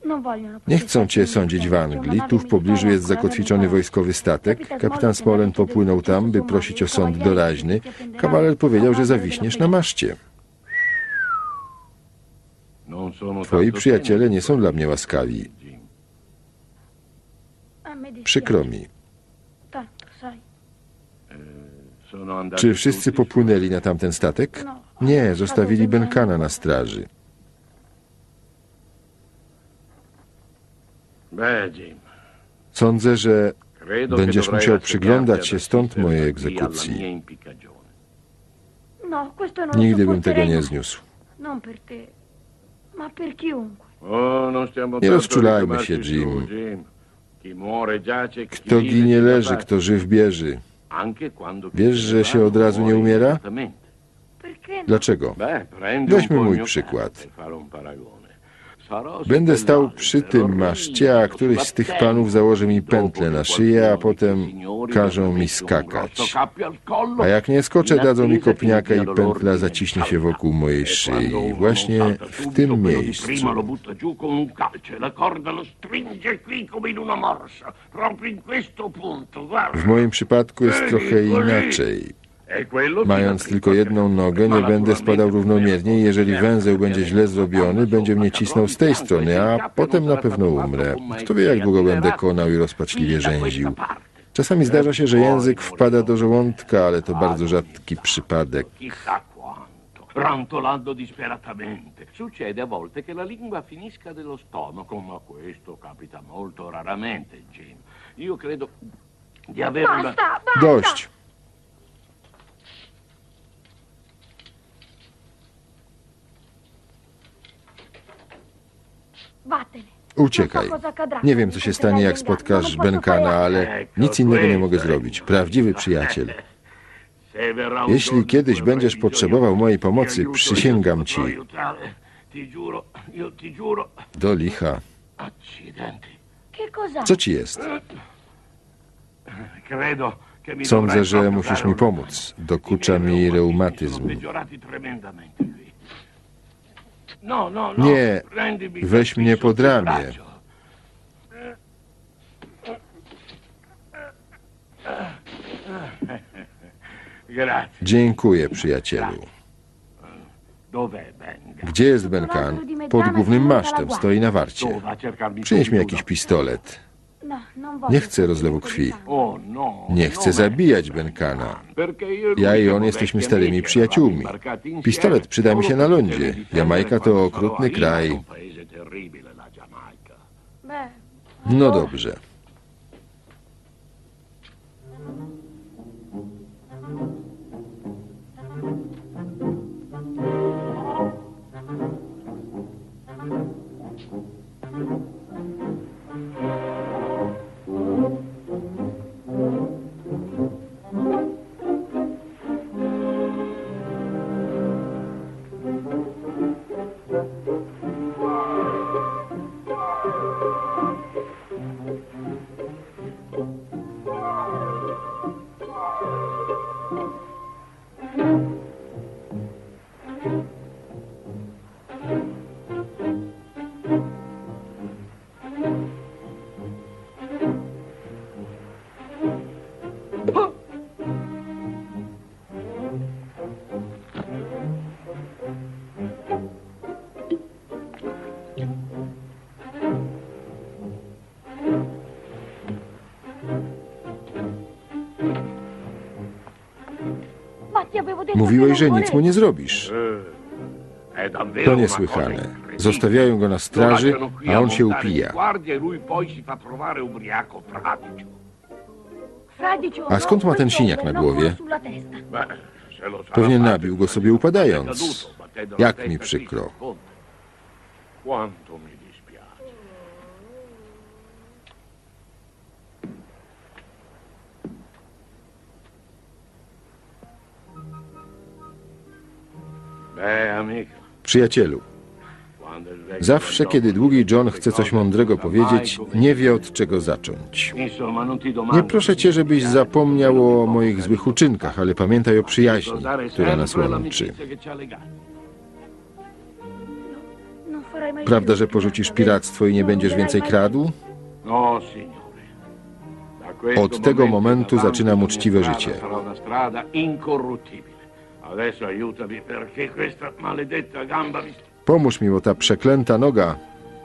Nie chcą cię sądzić w Anglii. Tu w pobliżu jest zakotwiczony wojskowy statek. Kapitan Smolen popłynął tam, by prosić o sąd doraźny. Kawaler powiedział, że zawiśniesz na maszcie. Twoi przyjaciele nie są dla mnie łaskawi. Przykro mi. Czy wszyscy popłynęli na tamten statek? Nie, zostawili Benkana na straży. Sądzę, że będziesz musiał przyglądać się stąd mojej egzekucji. Nigdy bym tego nie zniósł. Nie rozczulajmy się, Jim. Kto ginie leży, kto żyw bieży. Wiesz, że się od razu nie umiera? Dlaczego? Weźmy mój przykład. Będę stał przy tym maszcie, a któryś z tych panów założy mi pętlę na szyję, a potem każą mi skakać. A jak nie skoczę, dadzą mi kopniaka i pętla zaciśnie się wokół mojej szyi. Właśnie w tym miejscu. W moim przypadku jest trochę inaczej. Mając tylko jedną nogę, nie będę spadał równomiernie i jeżeli węzeł będzie źle zrobiony, będzie mnie cisnął z tej strony, a potem na pewno umrę. Kto wie, jak długo będę konał i rozpaczliwie rzęził. Czasami zdarza się, że język wpada do żołądka, ale to bardzo rzadki przypadek. Rantolando disperatamente. Succede a volte che la lingua finisca dello stomaco, ma questo capita molto raramente, Jim. Io credo di avere una... Dość. Uciekaj. Nie wiem, co się stanie, jak spotkasz Benkana, ale nic innego nie mogę zrobić. Prawdziwy przyjaciel. Jeśli kiedyś będziesz potrzebował mojej pomocy, przysięgam ci. Do licha. Co ci jest? Sądzę, że musisz mi pomóc. Dokucza mi reumatyzm. Nie, weź mnie pod ramię. Dziękuję, przyjacielu. Gdzie jest Benkan? Pod głównym masztem, stoi na warcie. Przynieś mi jakiś pistolet. Nie chcę rozlewu krwi. Nie chcę zabijać Benkana. Ja i on jesteśmy starymi przyjaciółmi. Pistolet przyda mi się na lądzie. Jamajka to okrutny kraj. No dobrze. Mówiłeś, że nic mu nie zrobisz. To niesłychane. Zostawiają go na straży, a on się upija. A skąd ma ten siniak na głowie? Pewnie nabił go sobie upadając. Jak mi przykro. Przyjacielu, zawsze kiedy długi John chce coś mądrego powiedzieć, nie wie od czego zacząć. Nie proszę cię, żebyś zapomniał o moich złych uczynkach, ale pamiętaj o przyjaźni, która nas łączy. Prawda, że porzucisz piractwo i nie będziesz więcej kradł? No, signore. Od tego momentu zaczynam uczciwe życie. Sarà una strada incorruttibile. Adesso aiutami perché questa maledetta gamba mi... Pomóż mi, bo ta przeklęta noga...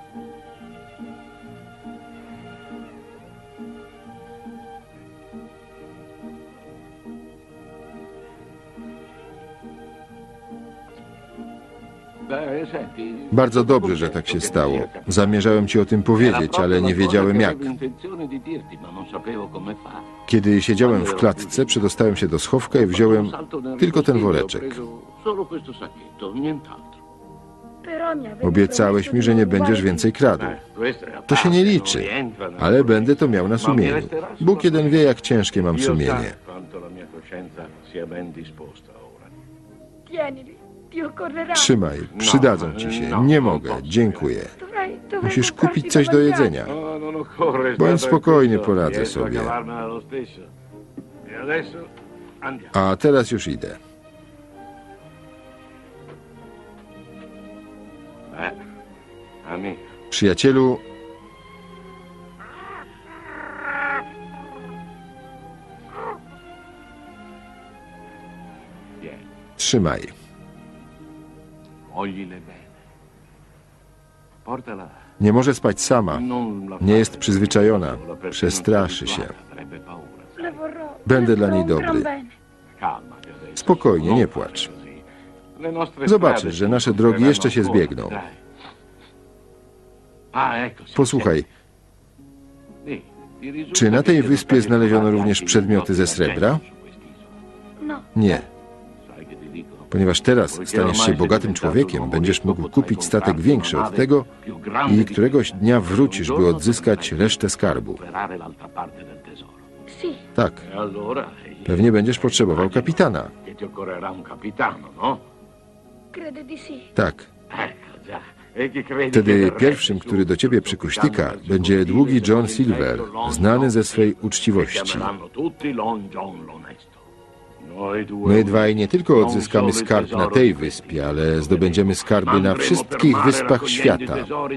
Senti, Bardzo dobrze, że tak się stało. Zamierzałem ci o tym powiedzieć, ale nie wiedziałem jak. Kiedy siedziałem w klatce, przedostałem się do schowka i wziąłem tylko ten woreczek. Obiecałeś mi, że nie będziesz więcej kradł. To się nie liczy, ale będę to miał na sumieniu. Bóg jeden wie, jak ciężkie mam sumienie. Trzymaj, przydadzą ci się. Nie mogę, dziękuję. Musisz kupić coś do jedzenia. Bądź spokojny, poradzę sobie. A teraz już idę. Przyjacielu, trzymaj. Nie może spać sama. Nie jest przyzwyczajona. Przestraszy się. Będę dla niej dobry. Spokojnie, nie płacz. Zobaczysz, że nasze drogi jeszcze się zbiegną. Posłuchaj, czy na tej wyspie znaleziono również przedmioty ze srebra? Nie. Ponieważ teraz staniesz się bogatym człowiekiem, będziesz mógł kupić statek większy od tego i któregoś dnia wrócisz, by odzyskać resztę skarbu. Tak. Pewnie będziesz potrzebował kapitana. Tak. Wtedy pierwszym, który do ciebie przykuśtyka, będzie długi John Silver, znany ze swej uczciwości. My dwaj nie tylko odzyskamy skarb na tej wyspie, ale zdobędziemy skarby na wszystkich wyspach świata.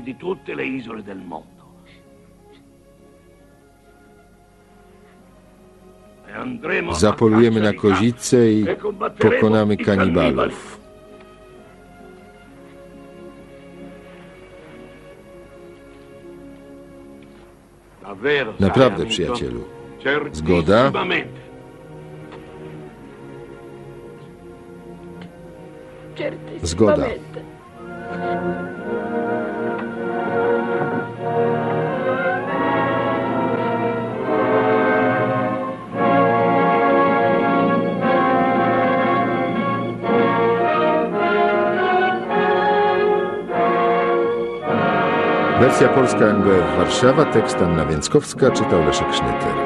Zapolujemy na kozice i pokonamy kanibalów. Naprawdę, przyjacielu. Zgoda? Zgoda. Wersja polska NBF Warszawa, tekst Anna Więckowska, czytał Leszek Sznyter.